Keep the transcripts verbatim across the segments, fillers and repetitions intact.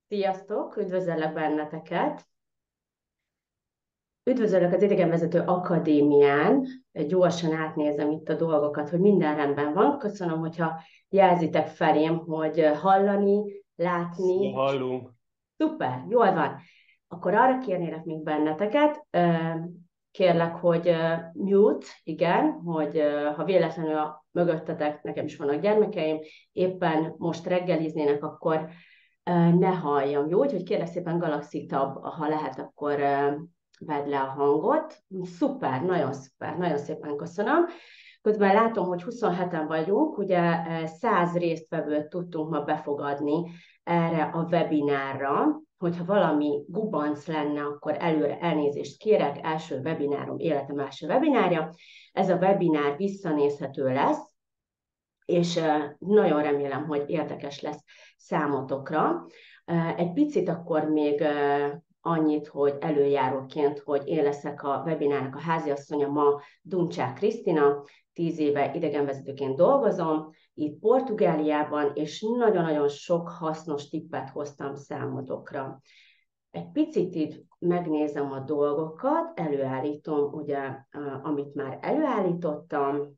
Sziasztok, üdvözöllek benneteket! Üdvözöllek az Idegenvezető Akadémián. Gyorsan átnézem itt a dolgokat, hogy minden rendben van. Köszönöm, hogyha jelzitek felém, hogy hallani, Szia, látni. hallunk. Szuper, jól van. Akkor arra kérnélek még benneteket, kérlek, hogy mute, igen, hogy ha véletlenül a mögöttetek, nekem is vannak gyermekeim, éppen most reggeliznének, akkor ne halljam. Jó, úgyhogy kérlek szépen Galaxy Tab, ha lehet, akkor vedd le a hangot. Szuper, nagyon szuper, nagyon szépen köszönöm. Közben látom, hogy huszonheten vagyunk, ugye száz résztvevőt tudtunk ma befogadni erre a webinárra. Hogyha valami gubanc lenne, akkor előre elnézést kérek, első webinárom, életem első webinárja. Ez a webinár visszanézhető lesz, és nagyon remélem, hogy érdekes lesz számotokra. Egy picit akkor még annyit, hogy előjáróként, hogy én leszek a webinárnak a háziasszonya, ma Duncsák Krisztina, tíz éve idegenvezetőként dolgozom, itt Portugáliában, és nagyon-nagyon sok hasznos tippet hoztam számotokra. Egy picit itt megnézem a dolgokat, előállítom, ugye, amit már előállítottam,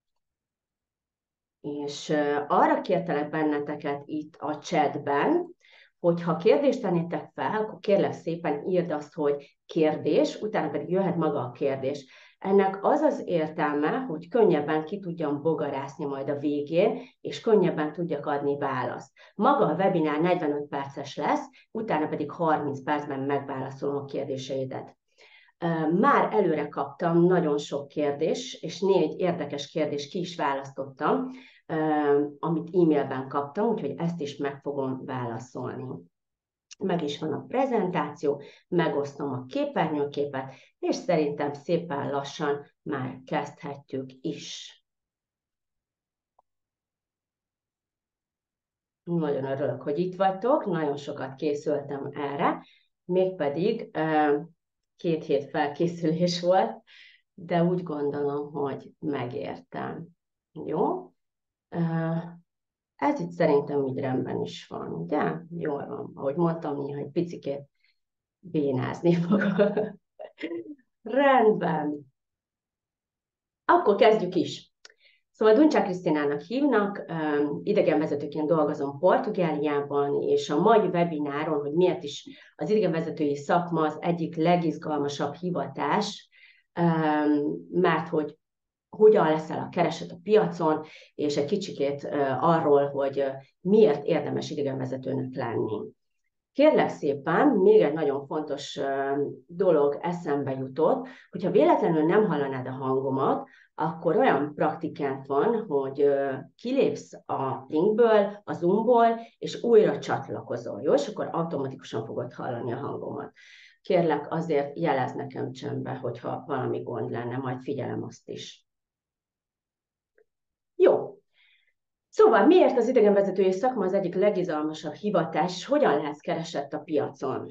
és arra kértelek benneteket itt a chatben, hogy ha kérdést tennétek fel, akkor kérlek szépen írd azt, hogy kérdés, utána pedig jöhet maga a kérdés. Ennek az az értelme, hogy könnyebben ki tudjam bogarászni majd a végén, és könnyebben tudjak adni választ. Maga a webinár negyvenöt perces lesz, utána pedig harminc percben megválaszolom a kérdéseidet. Már előre kaptam nagyon sok kérdés, és négy érdekes kérdést ki is választottam, amit e-mailben kaptam, úgyhogy ezt is meg fogom válaszolni. Meg is van a prezentáció, megosztom a képernyőképet, és szerintem szépen lassan már kezdhetjük is. Nagyon örülök, hogy itt vagytok, nagyon sokat készültem erre, mégpedig két hét felkészülés volt, de úgy gondolom, hogy megértem. Jó? Ez itt szerintem így rendben is van, ugye? Jól van. Ahogy mondtam, néha egy picikét bénázni fogok. Rendben. Akkor kezdjük is. Szóval Duncsák Krisztinának hívnak, idegenvezetőként dolgozom Portugáliában, és a mai webináron, hogy miért is az idegenvezetői szakma az egyik legizgalmasabb hivatás, mert hogy hogyan leszel a kereset a piacon, és egy kicsikét arról, hogy miért érdemes idegenvezetőnek lenni. Kérlek szépen, még egy nagyon fontos dolog eszembe jutott, hogyha véletlenül nem hallanád a hangomat, akkor olyan praktikánk van, hogy kilépsz a linkből, a Zoomból, és újra csatlakozol, jó? És akkor automatikusan fogod hallani a hangomat. Kérlek, azért jelezz nekem csendbe, hogyha valami gond lenne, majd figyelem azt is. Jó. Szóval miért az idegenvezetői szakma az egyik legizgalmasabb hivatás, és hogyan lehetsz keresett a piacon?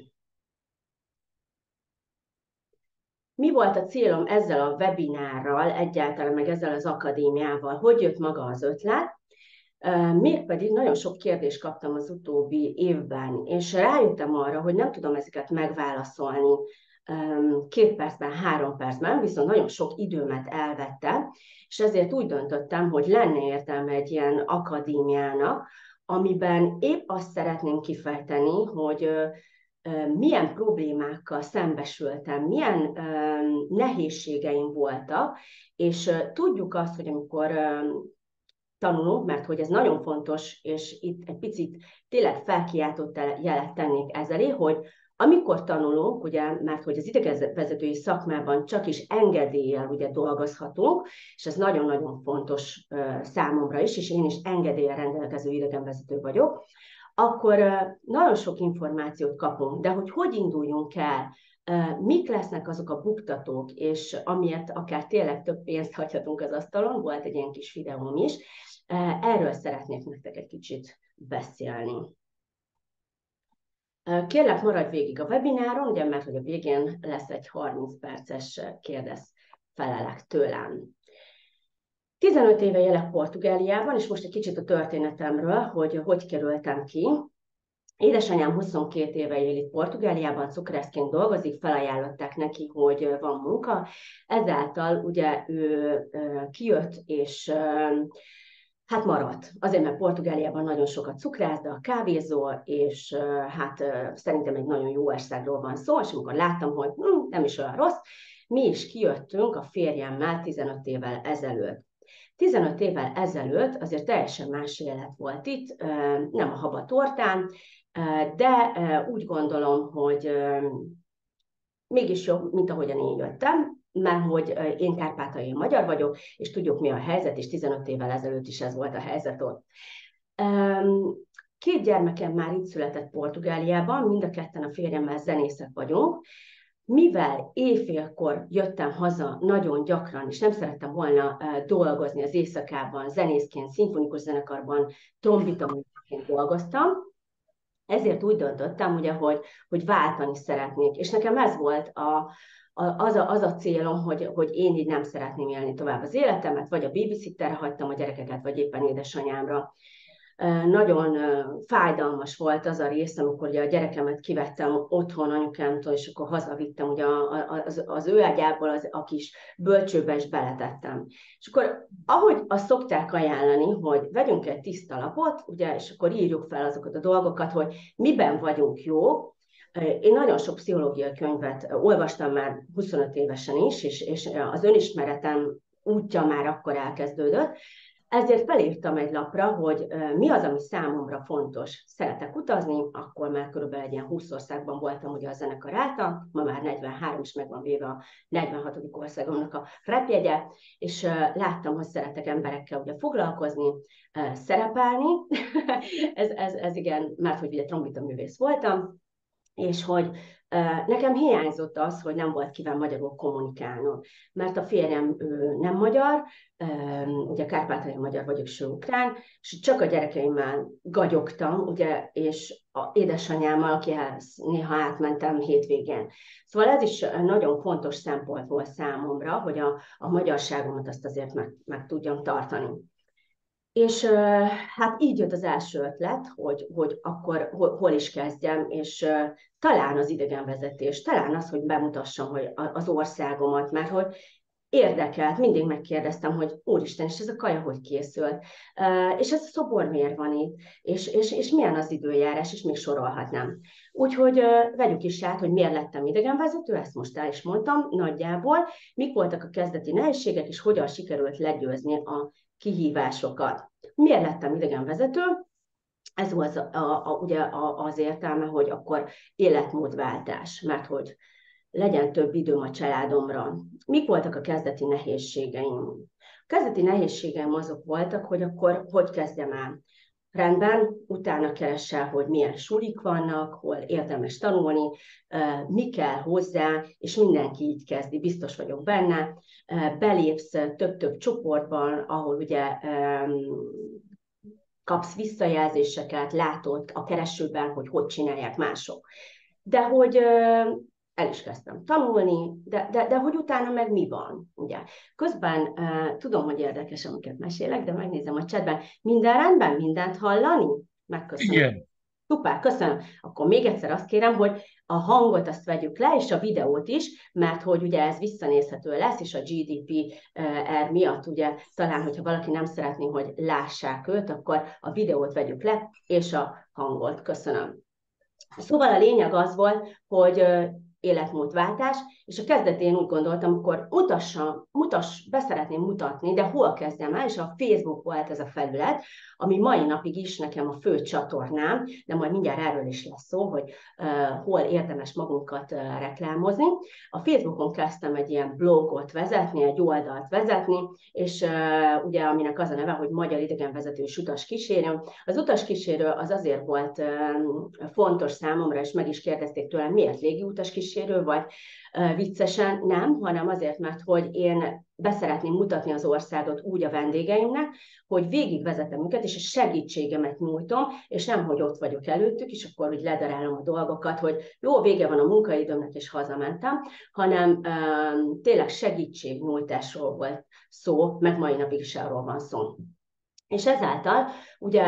Mi volt a célom ezzel a webinárral, egyáltalán meg ezzel az akadémiával? Hogy jött maga az ötlet? Mégpedig nagyon sok kérdést kaptam az utóbbi évben, és rájöttem arra, hogy nem tudom ezeket megválaszolni két percben, három percben, viszont nagyon sok időmet elvette, és ezért úgy döntöttem, hogy lenne értelme egy ilyen akadémiának, amiben épp azt szeretném kifejteni, hogy milyen problémákkal szembesültem, milyen nehézségeim voltak, és tudjuk azt, hogy amikor tanulunk, mert hogy ez nagyon fontos, és itt egy picit tényleg felkiáltott jelet tennék ezzelé, hogy amikor tanulunk, ugye, mert hogy az idegenvezetői szakmában csak is engedéllyel ugye dolgozhatunk, és ez nagyon-nagyon fontos számomra is, és én is engedéllyel rendelkező idegenvezető vagyok, akkor nagyon sok információt kapunk, de hogy hogy induljunk el, mik lesznek azok a buktatók, és amiért akár tényleg több pénzt hagyhatunk az asztalon, volt egy ilyen kis videóm is, erről szeretnék nektek egy kicsit beszélni. Kérlek, maradj végig a webináron, ugye, mert hogy a végén lesz egy harminc perces kérdez-felelek tőlem. tizenöt éve élek Portugáliában, és most egy kicsit a történetemről, hogy hogy kerültem ki. Édesanyám huszonkét éve él itt Portugáliában, cukrászként dolgozik, felajánlották neki, hogy van munka. Ezáltal ugye ő kijött, és hát maradt. Azért, mert Portugáliában nagyon sokat cukrászda, kávézó, és hát szerintem egy nagyon jó országról van szó, és amikor láttam, hogy hm, nem is olyan rossz, mi is kijöttünk a férjemmel tizenöt évvel ezelőtt. tizenöt évvel ezelőtt azért teljesen más élet volt itt, nem a habatortán, de úgy gondolom, hogy mégis jobb, mint ahogyan én jöttem, mert hogy én kárpátaljai magyar vagyok, és tudjuk, mi a helyzet, és tizenöt évvel ezelőtt is ez volt a helyzet ott. Két gyermekem már itt született Portugáliában, mind a ketten a férjemmel zenészek vagyunk. Mivel éjfélkor jöttem haza nagyon gyakran, és nem szerettem volna dolgozni az éjszakában, zenészként, szimfonikus zenekarban, trombitamunkként dolgoztam, ezért úgy döntöttem, ugye, hogy, hogy váltani szeretnék. És nekem ez volt a, a, az, a, az a célom, hogy, hogy én így nem szeretném élni tovább az életemet, vagy a babysitterre hagytam a gyerekeket, vagy éppen édesanyámra. Nagyon fájdalmas volt az a rész, amikor ugye a gyerekemet kivettem otthon anyukámtól, és akkor hazavittem ugye az, az ő ágyából az, a kis bölcsőbe, és beletettem. És akkor, ahogy azt szokták ajánlani, hogy vegyünk egy tiszta lapot, ugye, és akkor írjuk fel azokat a dolgokat, hogy miben vagyunk jók. Én nagyon sok pszichológiai könyvet olvastam már huszonöt évesen is, és, és az önismeretem útja már akkor elkezdődött. Ezért felírtam egy lapra, hogy mi az, ami számomra fontos. Szeretek utazni, akkor már körülbelül egy ilyen húsz országban voltam ugye a zenekar által, ma már negyvenhárom, és meg van véve a negyvenhatodik országomnak a repjegye, és láttam, hogy szeretek emberekkel ugye foglalkozni, szerepelni, ez, ez, ez igen, mert hogy ugye trombitaművész voltam, és hogy nekem hiányzott az, hogy nem volt kivel magyarul kommunikálnom, mert a férjem ő nem magyar, ugye kárpátaljai magyar vagyok, és ő ukrán, és csak a gyerekeimmel gagyogtam, ugye, és a édesanyámmal, akihez néha átmentem hétvégén. Szóval ez is nagyon fontos szempont volt számomra, hogy a, a magyarságomat azt azért meg, meg tudjam tartani. És hát így jött az első ötlet, hogy, hogy akkor hol, hol is kezdjem, és talán az idegenvezetés, talán az, hogy bemutassam hogy az országomat, mert hogy érdekelt, mindig megkérdeztem, hogy úristen, és ez a kaja hogy készült, és ez a szobor miért van itt, és, és, és milyen az időjárás, és még sorolhatnám. Úgyhogy vegyük is át, hogy miért lettem idegenvezető, ezt most el is mondtam nagyjából, mik voltak a kezdeti nehézségek, és hogyan sikerült legyőzni a kihívásokat. Miért lettem idegenvezető? Ez volt a, a, a, ugye a, az értelme, hogy akkor életmódváltás, mert hogy legyen több időm a családomra. Mik voltak a kezdeti nehézségeim? A kezdeti nehézségeim azok voltak, hogy akkor hogy kezdjem el. Rendben, utána keresel, hogy milyen sulik vannak, hol érdemes tanulni, mi kell hozzá, és mindenki így kezdi, biztos vagyok benne. Belépsz több-több csoportban, ahol ugye kapsz visszajelzéseket, látod a keresőben, hogy hogy csinálják mások. De hogy el is kezdtem tanulni, de, de, de hogy utána meg mi van, ugye. Közben uh, tudom, hogy érdekes, amiket mesélek, de megnézem a chatben. Minden rendben? Mindent hallani? Megköszönöm. Igen. Szuper, köszönöm. Akkor még egyszer azt kérem, hogy a hangot azt vegyük le, és a videót is, mert hogy ugye ez visszanézhető lesz, és a gé dé pé er miatt ugye talán, hogyha valaki nem szeretné, hogy lássák őt, akkor a videót vegyük le, és a hangot. Köszönöm. Szóval a lényeg az volt, hogy életmódváltás, és a kezdetén úgy gondoltam, akkor mutassa, mutass, beszeretném mutatni, de hol kezdjem el, és a Facebook volt ez a felület, ami mai napig is nekem a fő csatornám, de majd mindjárt erről is lesz szó, hogy uh, hol érdemes magunkat uh, reklámozni. A Facebookon kezdtem egy ilyen blogot vezetni, egy oldalt vezetni, és uh, ugye aminek az a neve, hogy Magyar Idegenvezető és Utaskísérő. Az utaskísérő az azért volt uh, fontos számomra, és meg is kérdezték tőlem, miért légi utaskísérő, vagy uh, viccesen nem, hanem azért, mert hogy én beszeretném mutatni az országot úgy a vendégeimnek, hogy végigvezetem őket, és a segítségemet nyújtom, és nem, hogy ott vagyok előttük, és akkor úgy ledarálom a dolgokat, hogy jó, vége van a munkaidőmnek, és hazamentem, hanem um, tényleg segítségnyújtásról volt szó, meg mai napig is arról van szó. És ezáltal ugye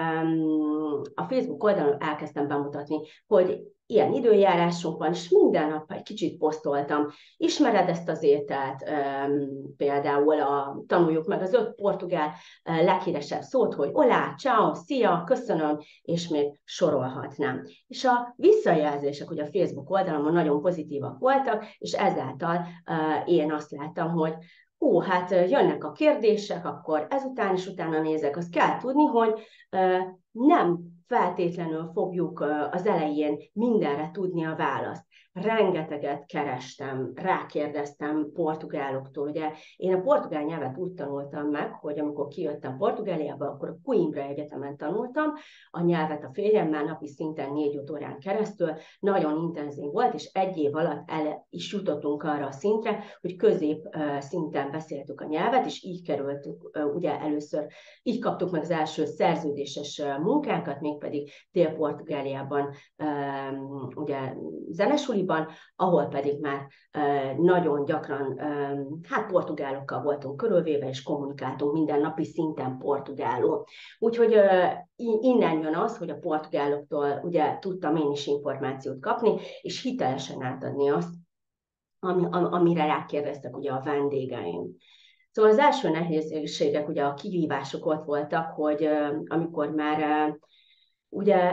a Facebook oldalon elkezdtem bemutatni, hogy ilyen időjárásunk van, és minden nap egy kicsit posztoltam. Ismered ezt az ételt? Például a, tanuljuk meg az öt portugál leghíresebb szót, hogy olá, ciao, szia, köszönöm, és még sorolhatnám. És a visszajelzések ugye a Facebook oldalon nagyon pozitívak voltak, és ezáltal én azt láttam, hogy ó, hát jönnek a kérdések, akkor ezután is utána nézek. Azt kell tudni, hogy nem feltétlenül fogjuk az elején mindenre tudni a választ. Rengeteget kerestem, rákérdeztem portugáloktól. Ugye én a portugál nyelvet úgy tanultam meg, hogy amikor kijöttem Portugáliába, akkor a Coimbra Egyetemen tanultam a nyelvet a férjemmel napi szinten négy-öt órán keresztül. Nagyon intenzív volt, és egy év alatt el is jutottunk arra a szintre, hogy közép szinten beszéltük a nyelvet, és így kerültük ugye először, így kaptuk meg az első szerződéses munkánkat, mégpedig Dél-Portugáliában, ugye zenesuliban, ahol pedig már nagyon gyakran, hát portugálokkal voltunk körülvéve, és kommunikáltunk minden napi szinten portugálul. Úgyhogy innen jön az, hogy a portugáloktól ugye tudtam én is információt kapni, és hitelesen átadni azt, ami, amire rákérdeztek ugye a vendégeim. Szóval az első nehézségek, ugye a kihívások ott voltak, hogy amikor már ugye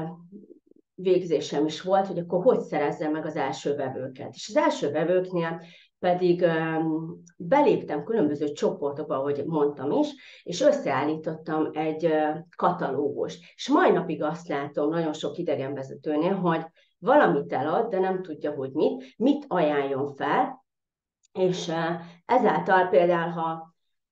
végzésem is volt, hogy akkor hogy szerezzem meg az első vevőket. És az első vevőknél pedig um, beléptem különböző csoportokba, ahogy mondtam is, és összeállítottam egy uh, katalógust. És mai napig azt látom nagyon sok idegenvezetőnél, hogy valamit elad, de nem tudja, hogy mit, mit ajánljon fel, és uh, ezáltal például, ha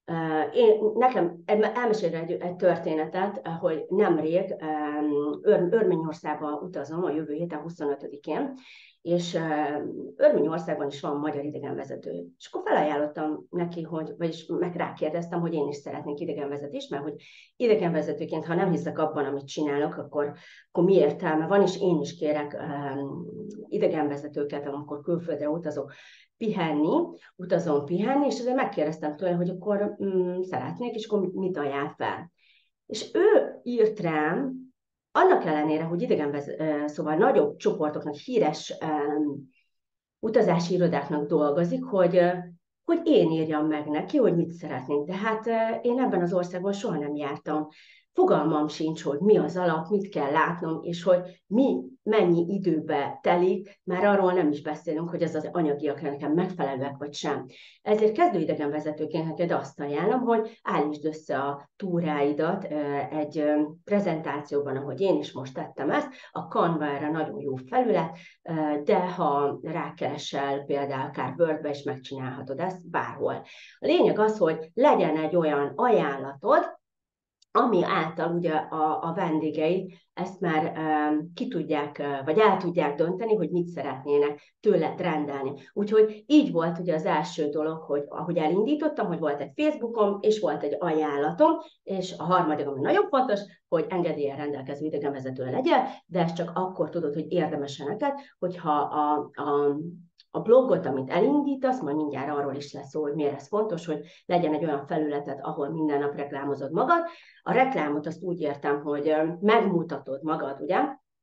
én, nekem elmesélek egy, egy történetet, hogy nemrég Ör, Örményországba utazom a jövő héten huszonötödikén, és Örményországban is van magyar idegenvezető. És akkor felajánlottam neki, hogy, vagyis meg rákérdeztem, hogy én is szeretnék idegenvezetést, mert hogy idegenvezetőként, ha nem hiszek abban, amit csinálok, akkor, akkor mi értelme van, és én is kérek um, idegenvezetőket, amikor külföldre utazok, pihenni, utazom pihenni, és ezért megkérdeztem tőle, hogy akkor mm, szeretnék, és akkor mit ajánl fel. És ő írt rám, annak ellenére, hogy idegenvezető, szóval nagyobb csoportoknak, híres um, utazási irodáknak dolgozik, hogy, hogy én írjam meg neki, hogy mit szeretnék. De hát én ebben az országban soha nem jártam. Fogalmam sincs, hogy mi az alap, mit kell látnom, és hogy mi mennyi időbe telik, már arról nem is beszélünk, hogy ez az anyagiak nekem megfelelőek vagy sem. Ezért kezdő idegenvezetőként neked azt ajánlom, hogy állítsd össze a túráidat egy prezentációban, ahogy én is most tettem ezt, a Canva-ra nagyon jó felület, de ha rákeresel például akár Wordbe is megcsinálhatod ezt bárhol. A lényeg az, hogy legyen egy olyan ajánlatod, ami által ugye a, a vendégeid ezt már um, ki tudják, uh, vagy el tudják dönteni, hogy mit szeretnének tőled rendelni. Úgyhogy így volt ugye az első dolog, hogy ahogy elindítottam, hogy volt egy Facebookom, és volt egy ajánlatom, és a harmadik, ami nagyon fontos, hogy engedéllyel rendelkező idegenvezető legyen, de ezt csak akkor tudod, hogy érdemes neked, hogyha a, a a blogot, amit elindítasz, majd mindjárt arról is lesz szó, hogy miért ez fontos, hogy legyen egy olyan felületed, ahol minden nap reklámozod magad. A reklámot azt úgy értem, hogy megmutatod magad, ugye?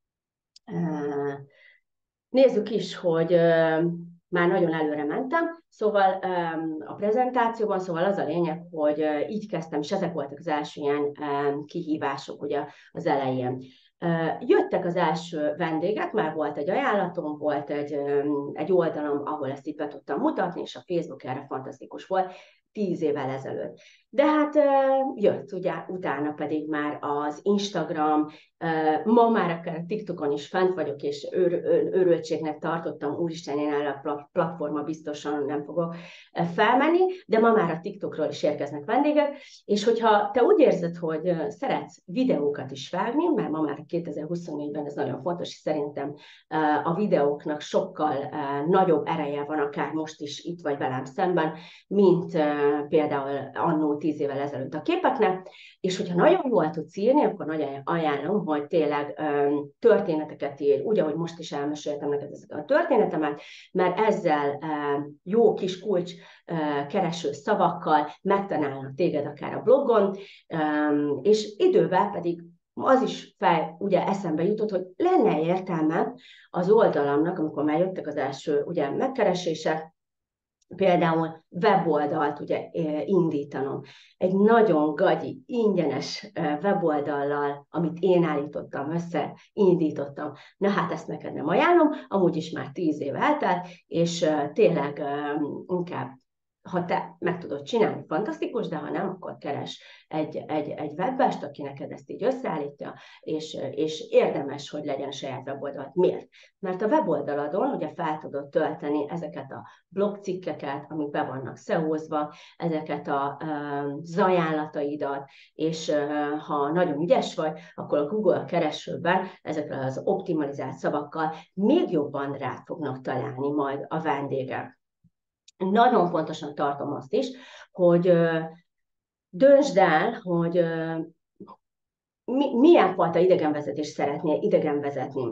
Nézzük is, hogy már nagyon előre mentem, szóval a prezentációban, szóval az a lényeg, hogy így kezdtem, és ezek voltak az első ilyen kihívások ugye az elején. Jöttek az első vendégek, már volt egy ajánlatom, volt egy, egy oldalom, ahol ezt itt be tudtam mutatni, és a Facebook erre fantasztikus volt, tíz évvel ezelőtt. De hát jött, ugye, utána pedig már az Instagram, ma már akár a TikTokon is fent vagyok, és őr, őrültségnek tartottam, úristen, én erre a platforma biztosan nem fogok felmenni, de ma már a TikTokról is érkeznek vendégek, és hogyha te úgy érzed, hogy szeretsz videókat is vágni, mert ma már kétezer-huszonnégyben ez nagyon fontos, és szerintem a videóknak sokkal nagyobb ereje van, akár most is itt vagy velem szemben, mint például annó tíz évvel ezelőtt a képeknek, és hogyha nagyon jól tudsz írni, akkor nagyon ajánlom, hogy tényleg történeteket ír, úgy, ahogy most is elmeséltem neked ezeket a történetemet, mert ezzel jó kis kulcs kereső szavakkal megtalálnak téged akár a blogon, és idővel pedig az is fel, ugye eszembe jutott, hogy lenne értelme az oldalamnak, amikor már jöttek az első ugye, megkeresések, például weboldalt ugye indítanom. Egy nagyon gagyi, ingyenes weboldallal, amit én állítottam össze, indítottam. Na hát ezt neked nem ajánlom, amúgy is már tíz év eltelt, és tényleg inkább ha te meg tudod csinálni, fantasztikus, de ha nem, akkor keres egy, egy, egy webbest, aki neked ezt így összeállítja, és, és érdemes, hogy legyen saját weboldalt. Miért? Mert a weboldaladon ugye fel tudod tölteni ezeket a blogcikkeket, amik be vannak szehózva, ezeket a uh, zajánlataidat, és uh, ha nagyon ügyes vagy, akkor a Google keresőben ezekkel az optimalizált szavakkal még jobban rá fognak találni majd a vendégek. Nagyon fontosnak tartom azt is, hogy döntsd el, hogy milyen fajta idegenvezetést szeretnél idegenvezetni.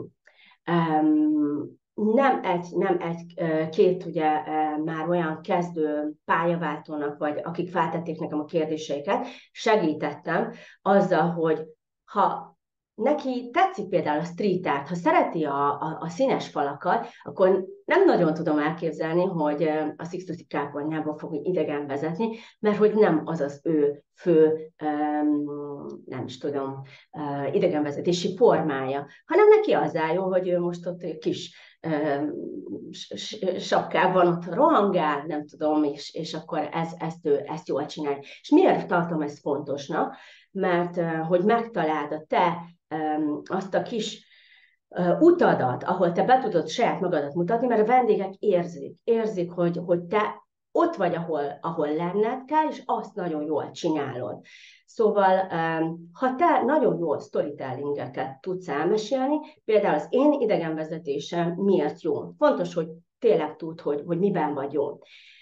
Nem egy, nem egy, két ugye már olyan kezdő pályaváltónak, vagy akik feltették nekem a kérdéseiket, segítettem azzal, hogy ha neki tetszik például a street art, ha szereti a, a, a színes falakat, akkor nem nagyon tudom elképzelni, hogy a Sixtusi kápolnába fog idegen vezetni, mert hogy nem az az ő fő, nem is tudom, idegenvezetési formája, hanem neki az áll jó, hogy ő most ott kis sapkában ott rohangál, nem tudom, és, és akkor ez, ezt, ő, ezt jól csinálja. És miért tartom ezt fontosnak? Mert hogy megtaláld a te azt a kis utadat, ahol te be tudod saját magadat mutatni, mert a vendégek érzik, érzik, hogy, hogy te ott vagy, ahol, ahol lenned kell, és azt nagyon jól csinálod. Szóval, ha te nagyon jól storytellingeket tudsz elmesélni, például az én idegenvezetésem miért jó? Fontos, hogy tényleg tudd, hogy, hogy miben vagy jó.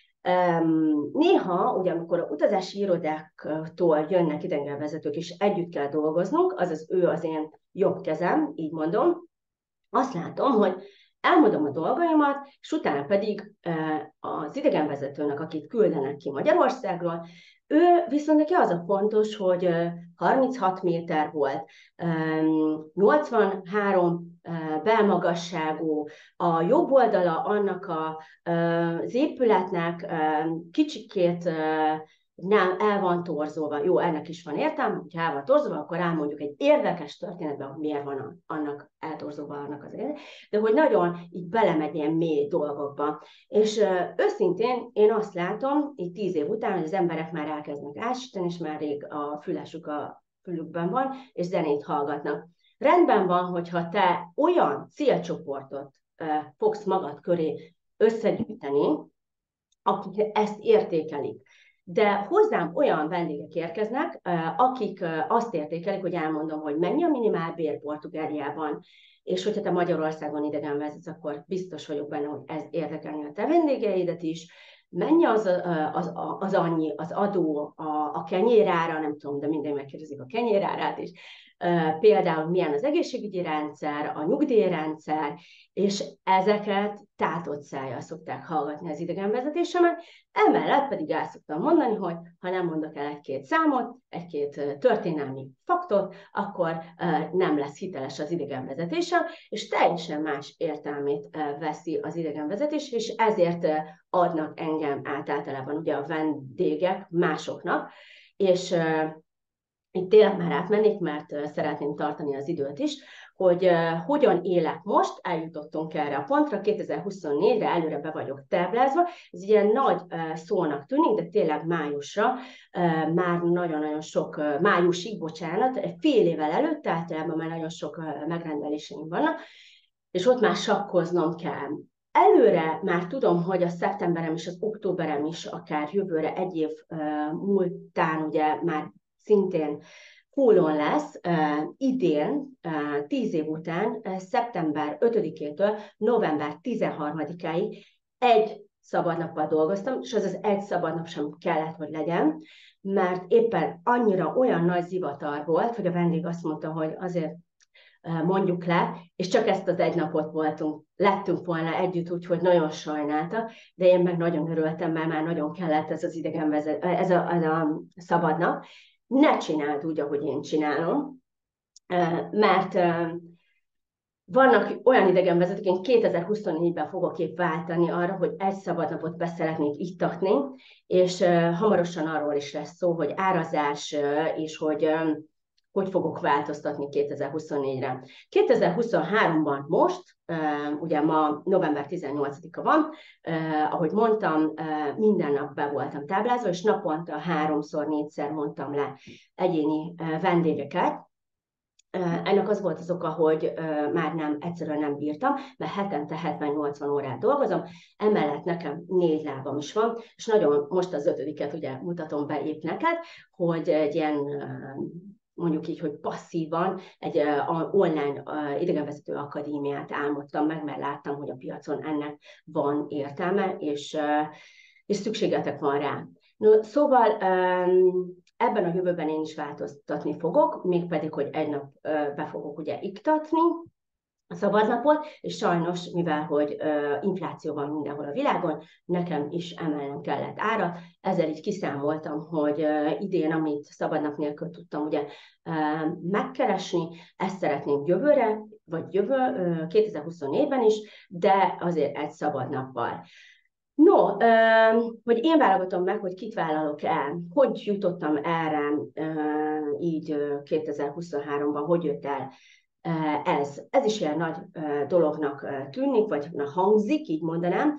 Néha, ugye amikor a utazási irodáktól jönnek idegenvezetők, és együtt kell dolgoznunk, azaz ő az én jobb kezem, így mondom, azt látom, hogy elmondom a dolgaimat, és utána pedig az idegenvezetőnek, akit küldenek ki Magyarországról, ő viszont neki az a fontos, hogy harminchat méter volt, nyolcvanhárom belmagasságú, a jobb oldala annak a, az épületnek kicsikét nem, el van torzolva. Jó, ennek is van értelme, hogyha el van torzolva, akkor elmondjuk egy érdekes történetben, hogy miért van annak eltorzolva annak az érdek, de hogy nagyon így belemegy ilyen mély dolgokba. És őszintén én azt látom, így tíz év után, hogy az emberek már elkezdnek ásítani, és már rég a fülesük a fülükben van, és zenét hallgatnak. Rendben van, hogyha te olyan célcsoportot fogsz magad köré összegyűjteni, akik ezt értékelik. De hozzám olyan vendégek érkeznek, akik azt értékelik, hogy elmondom, hogy mennyi a minimálbér Portugáliában, és hogyha te Magyarországon idegen vezetsz, akkor biztos vagyok benne, hogy ez érdekelni a te vendégeidet is. Mennyi az, az, az annyi, az adó, a, a kenyérára, nem tudom, de minden megkérdezik a kenyérárát is. Például milyen az egészségügyi rendszer, a nyugdíjrendszer, és ezeket tátott szájjal szokták hallgatni az idegenvezetésemet. Emellett pedig el szoktam mondani, hogy ha nem mondok el egy-két számot, egy-két történelmi faktot, akkor nem lesz hiteles az idegenvezetésem, és teljesen más értelmét veszi az idegenvezetés, és ezért adnak engem át általában ugye a vendégek másoknak, és itt tényleg már átmennék, mert szeretném tartani az időt is, hogy uh, hogyan élek most, eljutottunk erre a pontra, kétezer-huszonnégyre előre be vagyok táblázva, ez ilyen nagy uh, szónak tűnik, de tényleg májusra, uh, már nagyon-nagyon sok, uh, májusig, bocsánat, fél évvel előtt, általában már nagyon sok uh, megrendeléseim vannak, és ott már sakkoznom kell. Előre már tudom, hogy a szeptemberem és az októberem is, akár jövőre egy év uh, múltán ugye már szintén fullon lesz, uh, idén, uh, tíz év után, uh, szeptember ötödikétől november tizenharmadikáig egy szabadnappal dolgoztam, és az az egy szabadnap sem kellett, hogy legyen, mert éppen annyira olyan nagy zivatar volt, hogy a vendég azt mondta, hogy azért mondjuk le, és csak ezt az egy napot voltunk, lettünk volna együtt, úgyhogy nagyon sajnálta, de én meg nagyon örültem, mert már nagyon kellett ez az idegenvezet, ez a, ez a szabad nap. Ne csináld úgy, ahogy én csinálom, mert vannak olyan idegenvezetők, én kétezer-huszonnégyben fogok épp váltani arra, hogy egy szabadnapot be szeretnék ittatni, és hamarosan arról is lesz szó, hogy árazás, és hogy hogy fogok változtatni kétezer-huszonnégyre. kétezer-huszonháromban most, ugye ma november tizennyolcadika van, ahogy mondtam, minden nap be voltam táblázva, és naponta háromszor, négyszer mondtam le egyéni vendégeket. Ennek az volt az oka, hogy már nem, egyszerűen nem bírtam, mert hetente hetven-nyolcvan órát dolgozom, emellett nekem négy lábam is van, és nagyon most az ötödiket ugye mutatom be épp neked, hogy egy ilyen mondjuk így, hogy passzívan egy online idegenvezető akadémiát álmodtam meg, mert láttam, hogy a piacon ennek van értelme, és, és szükségetek van rá. No, szóval ebben a jövőben én is változtatni fogok, mégpedig, hogy egy nap be fogok ugye iktatni a szabadnapot, és sajnos, mivel hogy uh, infláció van mindenhol a világon, nekem is emelnem kellett árat, ezzel így kiszámoltam, hogy uh, idén, amit szabadnap nélkül tudtam ugye uh, megkeresni, ezt szeretném jövőre, vagy jövő, uh, kétezer-huszonnégyben is, de azért egy szabadnappal. No, uh, hogy én válogatom meg, hogy kit vállalok el, hogy jutottam erre uh, így uh, kétezer-huszonháromban, hogy jött el ez. Ez is ilyen nagy dolognak tűnik, vagy hangzik, így mondanám.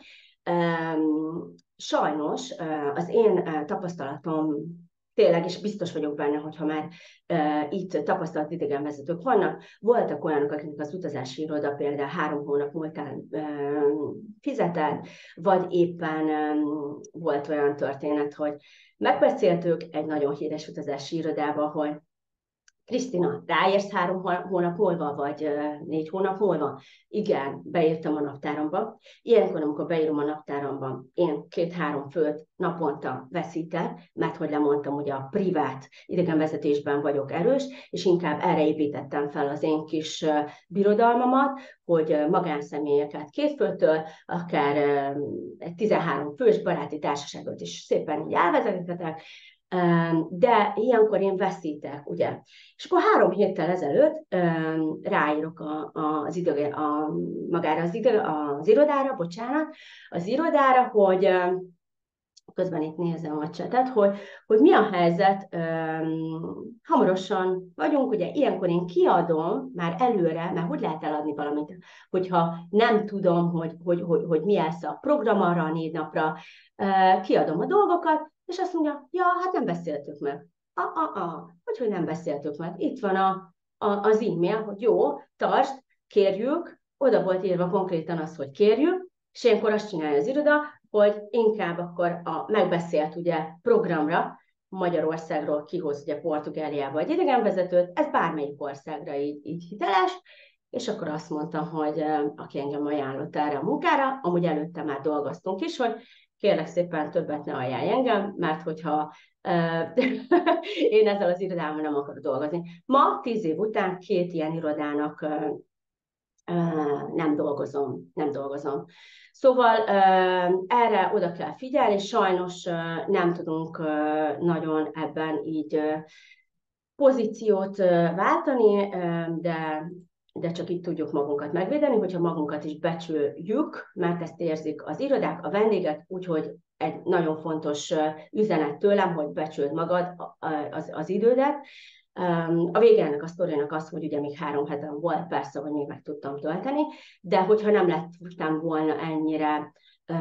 Sajnos az én tapasztalatom tényleg, és biztos vagyok benne, hogyha már uh, itt tapasztalt idegenvezetők vannak, voltak olyanok, akiknek az utazási iroda például három hónap múltán uh, fizetett, vagy éppen um, volt olyan történet, hogy megbeszéltük egy nagyon híres utazási irodába, hogy Krisztina, ráérsz három hónap múlva, vagy négy hónap múlva? Igen, beírtam a naptáramba. Ilyenkor, amikor beírom a naptáramba, én két-három főt naponta veszítek, mert hogy lemondtam, hogy a privát idegenvezetésben vagyok erős, és inkább erre építettem fel az én kis birodalmamat, hogy magánszemélyeket két főtől, akár egy tizenhárom fős baráti társaságot is szépen így elvezethetek, de ilyenkor én veszítek, ugye. És akkor három héttel ezelőtt ráírok a, a, az idő, a, magára az, idő, az irodára, bocsánat, az irodára, hogy közben itt nézem a csetet, hogy, hogy mi a helyzet, um, hamarosan vagyunk, ugye ilyenkor én kiadom már előre, mert hogy lehet eladni valamit, hogyha nem tudom, hogy, hogy, hogy, hogy mi lesz a program arra a négy napra, uh, kiadom a dolgokat, és azt mondja, ja, hát nem beszéltük meg. Ah, ah, ah, hogy, hogy nem beszéltük meg. Itt van a, a, az e-mail, hogy jó, tartsd, kérjük, oda volt írva konkrétan az, hogy kérjük, és ilyenkor azt csinálja az iroda, hogy inkább akkor a megbeszélt ugye programra Magyarországról kihoz ugye Portugáliába egy idegenvezetőt, ez bármelyik országra így, így hiteles, és akkor azt mondtam, hogy aki engem ajánlott erre a munkára, amúgy előtte már dolgoztunk is, hogy kérlek szépen többet ne ajánlj engem, mert hogyha uh, én ezzel az irodával nem akarok dolgozni. Ma, tíz év után két ilyen irodának uh, uh, nem dolgozom, nem dolgozom. Szóval uh, erre oda kell figyelni, és sajnos uh, nem tudunk uh, nagyon ebben így uh, pozíciót uh, váltani, uh, de de csak itt tudjuk magunkat megvédeni, hogyha magunkat is becsüljük, mert ezt érzik az irodák, a vendégek, úgyhogy egy nagyon fontos üzenet tőlem, hogy becsüld magad az, az idődet. A vége ennek a sztorinak az, hogy ugye még három hetem volt, persze, hogy még meg tudtam tölteni, de hogyha nem lettem volna ennyire,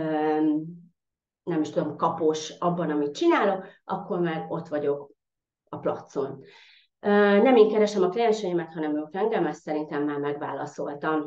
nem is tudom, kapós abban, amit csinálok, akkor meg ott vagyok a placon. Nem én keresem a klienseimet, hanem ők engem, ezt szerintem már megválaszoltam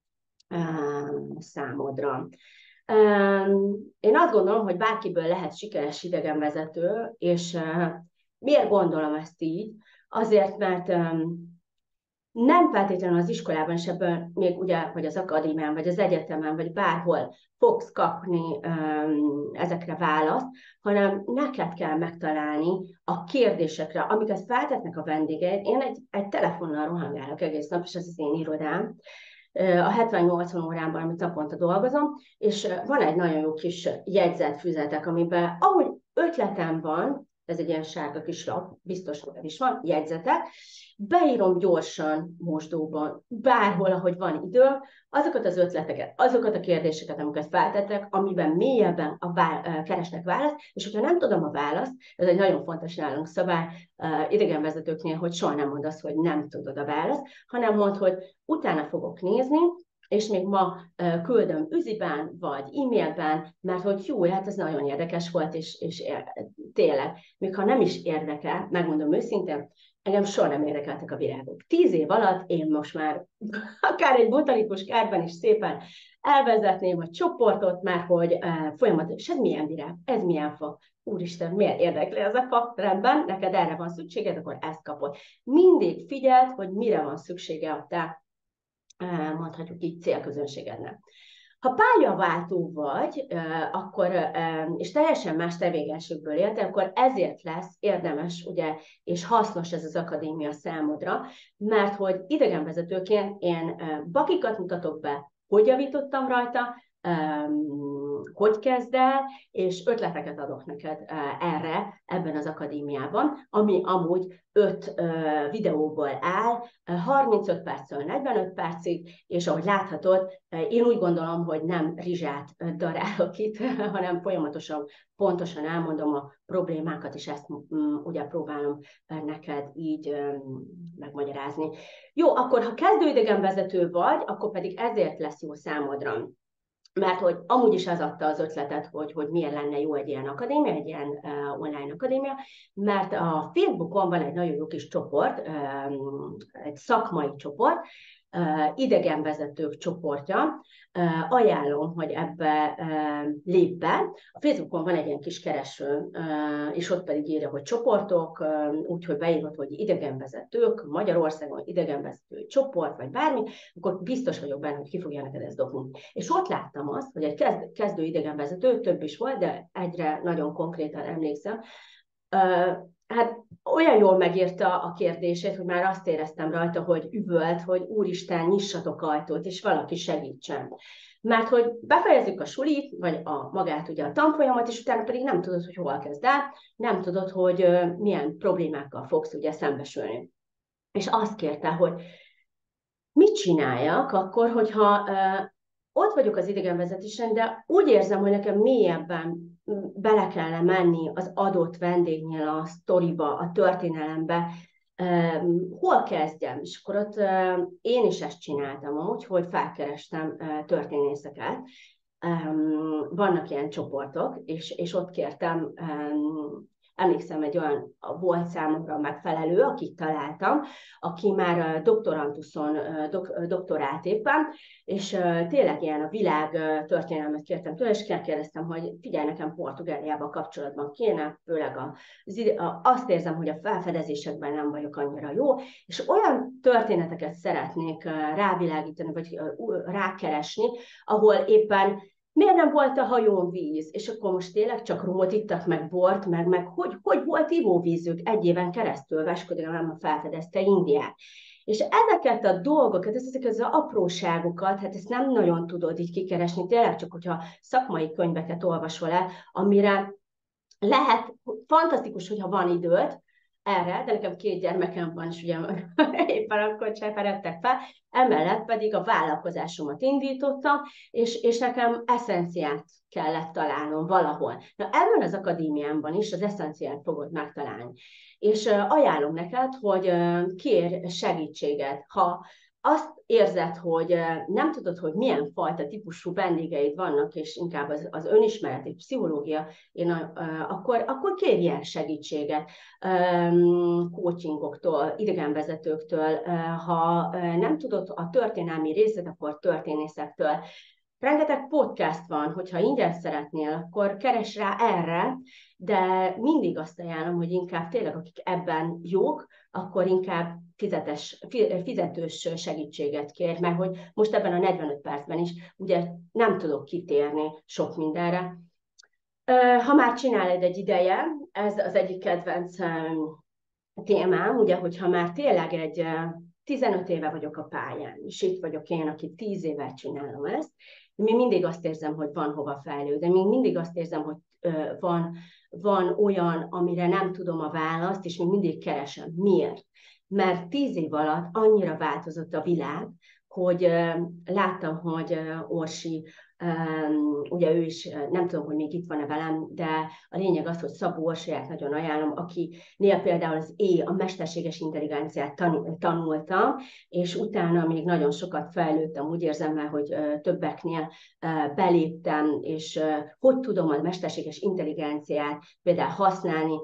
számodra. Én azt gondolom, hogy bárkiből lehet sikeres idegenvezető, és miért gondolom ezt így? Azért, mert nem feltétlenül az iskolában, és ebből még ugye, vagy az akadémián, vagy az egyetemen, vagy bárhol fogsz kapni um, ezekre választ, hanem neked kell megtalálni a kérdésekre, amiket feltetnek a vendégeid. Én egy, egy telefonnal rohangálok egész nap, és ez az én irodám, a hetven-nyolcvan órámban, amit naponta dolgozom, és van egy nagyon jó kis jegyzetfüzetek, amiben, ahogy ötletem van, ez egy ilyen sárga kis lap, biztos neked is van, jegyzetek, beírom gyorsan mosdóban, bárhol, ahogy van időm, azokat az ötleteket, azokat a kérdéseket, amiket feltettek, amiben mélyebben a vá- keresnek választ, és hogyha nem tudom a választ, ez egy nagyon fontos nálunk szabály uh, idegenvezetőknél, hogy soha nem mondd azt, hogy nem tudod a választ, hanem mondd, hogy utána fogok nézni, és még ma uh, küldöm üziben, vagy e-mailben, mert hogy jó, hát ez nagyon érdekes volt, és, és tényleg, még ha nem is érdekel, megmondom őszintén, engem soha nem érdekeltek a virágok. Tíz év alatt én most már akár egy botanikus kertben is szépen elvezetném a csoportot, mert hogy uh, folyamatosan, és ez milyen virág, ez milyen fa, úristen, miért érdekli ez a fa, rendben, neked erre van szükséged, akkor ezt kapod. Mindig figyeld, hogy mire van szüksége a te, uh, mondhatjuk így, célközönségednek. Ha pályaváltó vagy, akkor, és teljesen más tevékenységből éltél, akkor ezért lesz érdemes, ugye, és hasznos ez az akadémia számodra, mert hogy idegenvezetőként én bakikat mutatok be, hogy javítottam rajta, hogy kezd el, és ötleteket adok neked erre, ebben az akadémiában, ami amúgy öt videóból áll, harmincöt perctől negyvenöt percig, és ahogy láthatod, én úgy gondolom, hogy nem rizsát darálok itt, hanem folyamatosan pontosan elmondom a problémákat, és ezt ugye próbálom neked így megmagyarázni. Jó, akkor ha kezdő idegenvezető vagy, akkor pedig ezért lesz jó számodra. Mert hogy amúgy is az adta az ötletet, hogy, hogy milyen lenne jó egy ilyen akadémia, egy ilyen uh, online akadémia, mert a Facebookon van egy nagyon jó kis csoport, um, egy szakmai csoport, uh, idegenvezetők csoportja. Uh, ajánlom, hogy ebbe uh, lép be. A Facebookon van egy ilyen kis kereső, uh, és ott pedig írja, hogy csoportok, uh, úgyhogy beírod, hogy idegenvezetők, Magyarországon idegenvezető csoport, vagy bármi, akkor biztos vagyok benne, hogy ki fogja neked ezt dobni. És ott láttam azt, hogy egy kezd, kezdő idegenvezető, több is volt, de egyre nagyon konkrétan emlékszem, uh, hát olyan jól megírta a kérdését, hogy már azt éreztem rajta, hogy üvölt, hogy úristen, nyissatok ajtót, és valaki segítsen. Mert hogy befejezzük a sulit, vagy a magát ugye a tanfolyamat, és utána pedig nem tudod, hogy hol kezd el, nem tudod, hogy uh, milyen problémákkal fogsz ugye szembesülni. És azt kérte, hogy mit csináljak akkor, hogyha uh, ott vagyok az idegenvezetésen, de úgy érzem, hogy nekem mélyebben bele kellene menni az adott vendégnél a sztoriba, a történelembe, um, hol kezdjem? És akkor ott uh, én is ezt csináltam amúgy, hogy felkerestem uh, történészeket. Um, vannak ilyen csoportok, és, és ott kértem, um, emlékszem, egy olyan volt számomra megfelelő, akit találtam, aki már doktorantuszon dok, doktorált éppen, és tényleg ilyen a világ történelmet kértem tőle, és kérdeztem, hogy figyelj, nekem Portugáliával kapcsolatban kéne, főleg az, azt érzem, hogy a felfedezésekben nem vagyok annyira jó, és olyan történeteket szeretnék rávilágítani, vagy rákeresni, ahol éppen miért nem volt a hajón víz? És akkor most tényleg csak rumot ittak, meg bort, meg, meg hogy, hogy volt ivóvízük egy éven keresztül, Vasco da Gama felfedezte Indiát. És ezeket a dolgokat, ezeket az apróságokat, hát ezt nem nagyon tudod így kikeresni, tényleg csak, hogyha szakmai könyveket olvasol el, amire lehet, fantasztikus, hogyha van időt erre, de nekem két gyermekem van, és ugye éppen akkor cseperedtek fel, emellett pedig a vállalkozásomat indítottam, és, és nekem eszenciát kellett találnom valahol. Na ebben az akadémiámban is az eszenciát fogod megtalálni. És uh, ajánlom neked, hogy uh, kér segítséget, ha azt érzed, hogy nem tudod, hogy milyen fajta típusú vendégeid vannak, és inkább az, az önismeret és pszichológia, én a, akkor, akkor kérj el segítséget coachingoktól, idegenvezetőktől, ha nem tudod a történelmi részét, akkor történészektől. Rengeteg podcast van, hogyha ingyen szeretnél, akkor keres rá erre, de mindig azt ajánlom, hogy inkább tényleg, akik ebben jók, akkor inkább fizetes, fizetős segítséget kér, mert hogy most ebben a negyvenöt percben is ugye nem tudok kitérni sok mindenre. Ha már csinálod egy ideje, ez az egyik kedvenc témám, ugye, hogyha már tényleg egy tizenöt éve vagyok a pályán, és itt vagyok én, aki tíz éve csinálom ezt, még mindig azt érzem, hogy van hova fejlődni, még mindig azt érzem, hogy van, van olyan, amire nem tudom a választ, és még mindig keresem. Miért? Mert tíz év alatt annyira változott a világ, hogy láttam, hogy Orsi, ugye ő is, nem tudom, hogy még itt van-e velem, de a lényeg az, hogy Szabó Orsiát nagyon ajánlom, akinél például az é, a mesterséges intelligenciát tanultam, és utána még nagyon sokat fejlődtem, úgy érzem már, hogy többeknél beléptem, és hogy tudom a mesterséges intelligenciát például használni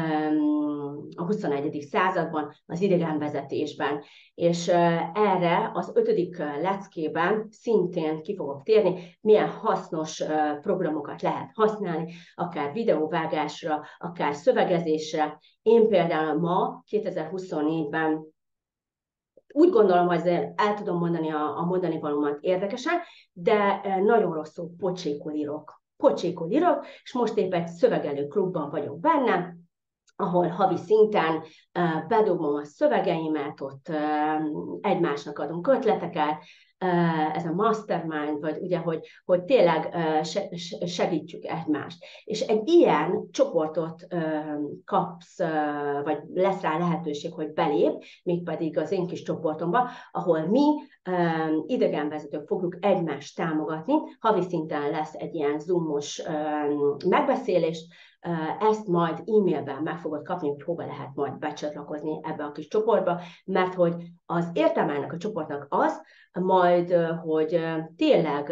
a huszonegyedik században, az idegenvezetésben. És erre az ötödik leckében szintén ki fogok térni, milyen hasznos programokat lehet használni, akár videóvágásra, akár szövegezésre. Én például ma, kétezer-huszonnégyben úgy gondolom, hogy el tudom mondani a, a mondani valómat érdekesen, de nagyon rosszul pocsékol írok. Pocsékol írok, és most épp egy szövegelő klubban vagyok benne, ahol havi szinten uh, bedobom a szövegeimet, ott uh, egymásnak adunk ötleteket, uh, ez a mastermind, vagy ugye, hogy, hogy tényleg uh, segítjük egymást. És egy ilyen csoportot uh, kapsz, uh, vagy lesz rá lehetőség, hogy belép, mégpedig az én kis csoportomba, ahol mi uh, idegenvezetők fogjuk egymást támogatni, havi szinten lesz egy ilyen zoomos uh, megbeszélés, ezt majd e-mailben meg fogod kapni, hogy hova lehet majd becsatlakozni ebbe a kis csoportba, mert hogy az értelme ennek a csoportnak az, majd, hogy tényleg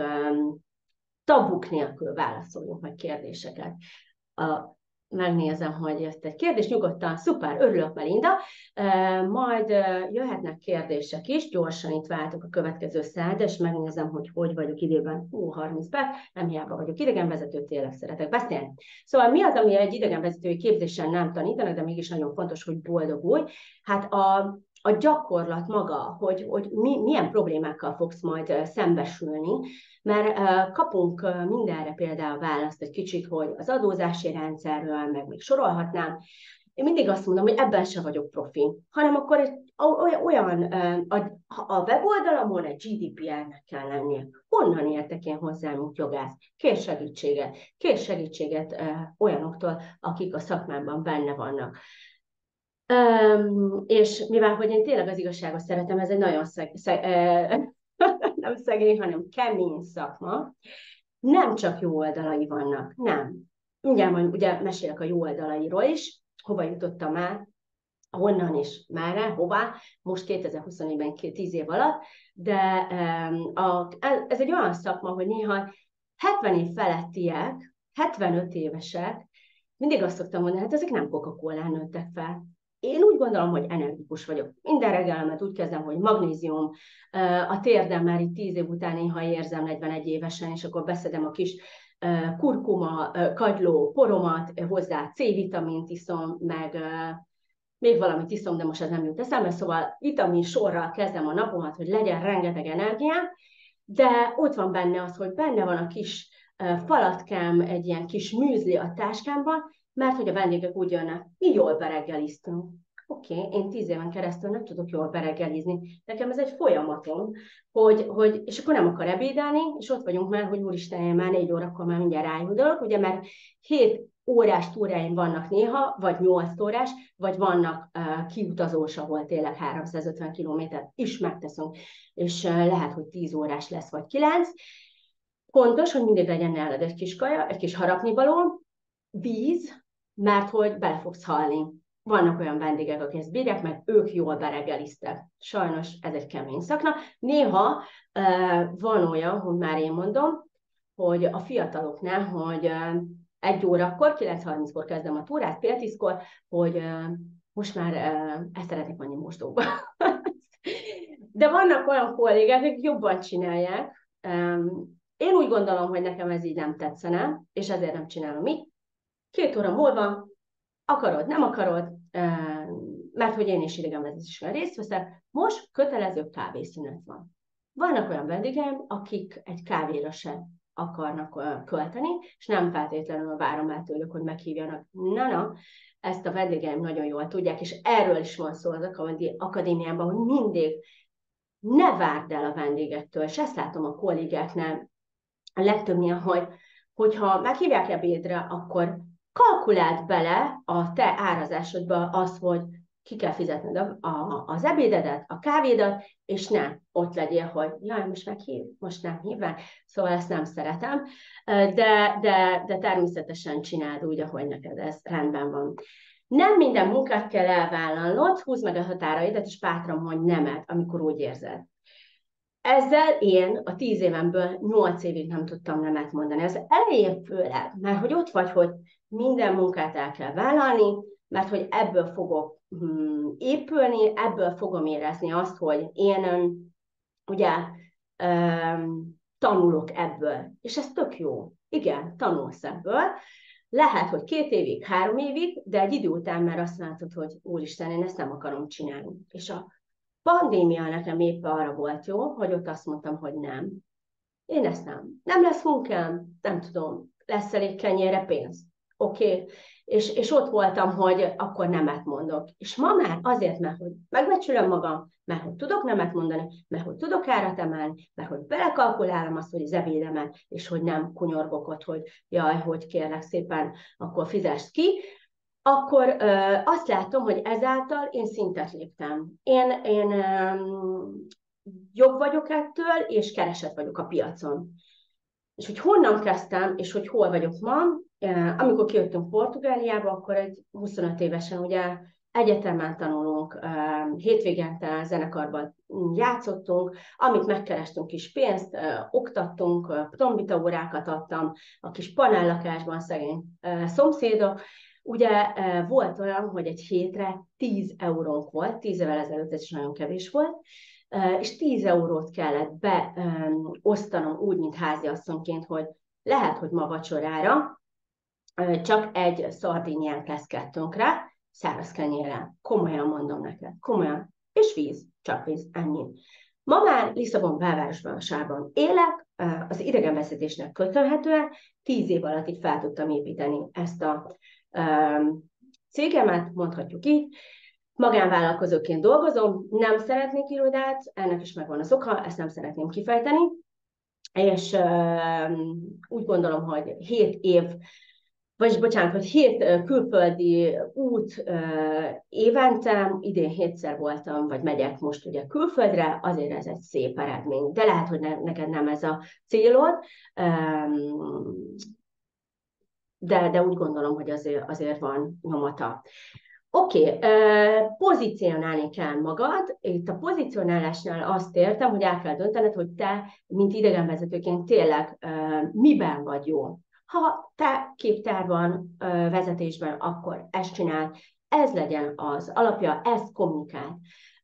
tabuk nélkül válaszoljunk meg kérdéseket. A Megnézem, hogy jött egy kérdés, nyugodtan, szuper, örülök, Melinda. Majd jöhetnek kérdések is, gyorsan itt váltok a következő szállt, és megnézem, hogy hogy vagyok időben. Hú, harminc perc, nem hiába vagyok idegenvezető, tényleg szeretek beszélni. Szóval mi az, ami egy idegenvezetői képzésen nem tanítanak, de mégis nagyon fontos, hogy boldogulj? Hát a a gyakorlat maga, hogy, hogy mi, milyen problémákkal fogsz majd szembesülni, mert kapunk mindenre például választ egy kicsit, hogy az adózási rendszerről, meg még sorolhatnám. Én mindig azt mondom, hogy ebben se vagyok profi, hanem akkor egy, olyan, a, a weboldalamon egy gé dé pé er-nek kell lennie. Honnan értek én hozzá, mint jogász? Kér segítséget. Kér segítséget olyanoktól, akik a szakmában benne vannak. Um, és mivel, hogy én tényleg az igazságot szeretem, ez egy nagyon szeg, szeg, eh, nem szegény, hanem kemény szakma. Nem csak jó oldalai vannak, nem. Mindjárt majd ugye mesélek a jó oldalairól is, hova jutottam el, honnan is, merre, hová, most kétezer-huszonnégyben tíz év alatt, de um, a, ez egy olyan szakma, hogy néha hetven év felettiek, hetvenöt évesek, mindig azt szoktam mondani, hát ezek nem Coca-Colán nőttek fel. Én úgy gondolom, hogy energikus vagyok. Minden reggelemet úgy kezdem, hogy magnézium, a térdem már itt tíz év után néha érzem negyvenegy évesen, és akkor beszedem a kis kurkuma, kagyló poromat, hozzá C-vitamint iszom, meg még valamit iszom, de most ez nem jut eszembe, szóval vitamin sorral kezdem a napomat, hogy legyen rengeteg energiám, de ott van benne az, hogy benne van a kis falatkám, egy ilyen kis műzli a táskámban, mert hogy a vendégek úgy jönnek, mi jól bereggeliztünk. Oké, okay, én tíz éven keresztül nem tudok jól bereggelizni. Nekem ez egy folyamatom, hogy, hogy, és akkor nem akar ebédelni, és ott vagyunk már, hogy úristen, én már négy órakor már mindjárt rájudolok, ugye, mert hét órás túráim vannak néha, vagy nyolc órás, vagy vannak uh, kiutazós, ahol tényleg háromszázötven kilométert is megteszünk, és uh, lehet, hogy tíz órás lesz, vagy kilenc. Fontos, hogy mindig legyen nálad egy kis kaja, egy kis harapnivaló, víz, mert hogy bele fogsz halni. Vannak olyan vendégek, akik ezt bírják, mert ők jól bereggeliztek. Sajnos ez egy kemény szakna. Néha uh, van olyan, hogy már én mondom, hogy a fiataloknál, hogy uh, egy órakor, kilenc harminckor kezdem a túrát, fél tízkor, hogy uh, most már uh, ezt szeretnék menni mosdóba. De vannak olyan kollégák, akik jobban csinálják, um, Én úgy gondolom, hogy nekem ez így nem tetszene, és ezért nem csinálom így. Két óra múlva akarod, nem akarod, mert hogy én is idegenvezetésben részt veszek, most kötelező kávészünet van. Vannak olyan vendégeim, akik egy kávéra se akarnak költeni, és nem feltétlenül várom el tőlük, hogy meghívjanak. Na-na, ezt a vendégeim nagyon jól tudják, és erről is van szó az akadémiában, hogy mindig ne várd el a vendégektől, és ezt látom a kollégáknál a legtöbbnél, hogy hogyha meghívják ebédre, akkor kalkuláld bele a te árazásodba azt, hogy ki kell fizetned a, a, az ebédedet, a kávédat, és ne ott legyél, hogy jaj, most meghív, most nem hívják. Szóval ezt nem szeretem, de, de, de természetesen csináld úgy, ahogy neked ez rendben van. Nem minden munkát kell elvállalnod, húzd meg a határaidat, és bátran mondj nemet, amikor úgy érzed. Ezzel én a tíz évemből nyolc évig nem tudtam nemet mondani. Az elején főleg, mert hogy ott vagy, hogy minden munkát el kell vállalni, mert hogy ebből fogok hmm, épülni, ebből fogom érezni azt, hogy én ugye um, tanulok ebből. És ez tök jó. Igen, tanulsz ebből. Lehet, hogy két évig, három évig, de egy idő után már azt látod, hogy úristen, én ezt nem akarom csinálni. És a pandémia nekem éppen arra volt jó, hogy ott azt mondtam, hogy nem. Én ezt nem. Nem lesz munkám, nem tudom, lesz elég kenyére pénz. Oké. Okay. És, és ott voltam, hogy akkor nemet mondok. És ma már azért, mert hogy megbecsülöm magam, mert hogy tudok nemet mondani, mert hogy tudok árat emelni, mert hogy belekalkulálom azt, hogy az ebédemet, és hogy nem kunyorgok ott, hogy jaj, hogy kérlek szépen, akkor fizest ki, akkor ö, azt látom, hogy ezáltal én szintet léptem. Én, én ö, jobb vagyok ettől, és keresett vagyok a piacon. És hogy honnan kezdtem, és hogy hol vagyok ma, amikor kijöttünk Portugáliába, akkor egy huszonöt évesen ugye egyetemen tanulunk, hétvégente zenekarban játszottunk, amit megkerestünk kis pénzt, oktattunk, trombita órákat adtam a kis panellakásban szegény szomszédok. Ugye volt olyan, hogy egy hétre tíz eurónk volt, tíz évvel ezelőtt ez is nagyon kevés volt, és tíz eurót kellett beosztanom úgy, mint háziasszonyként, hogy lehet, hogy ma vacsorára csak egy szardíniánk lesz kettőnkre, száraz kenyérrel. Komolyan mondom neked, komolyan. És víz, csak víz, ennyi. Ma már Lisszabon belvárosban élek, az idegenvezetésnek köszönhetően tíz év alatt így fel tudtam építeni ezt a cégemet, mondhatjuk így. Magánvállalkozóként dolgozom, nem szeretnék irodát, ennek is megvan az oka, ezt nem szeretném kifejteni, és uh, úgy gondolom, hogy hét év, vagyis bocsánat, hogy hét külföldi út uh, évente, idén hétszer voltam, vagy megyek most ugye külföldre, azért ez egy szép eredmény, de lehet, hogy ne, neked nem ez a célod, um, de, de úgy gondolom, hogy azért, azért van nyomata. Oké, okay, pozícionálni kell magad. Itt a pozícionálásnál azt értem, hogy el kell döntened, hogy te, mint idegenvezetőként tényleg miben vagy jó. Ha te képtárban, vezetésben, akkor ezt csinál, ez legyen az alapja, ezt kommunikál.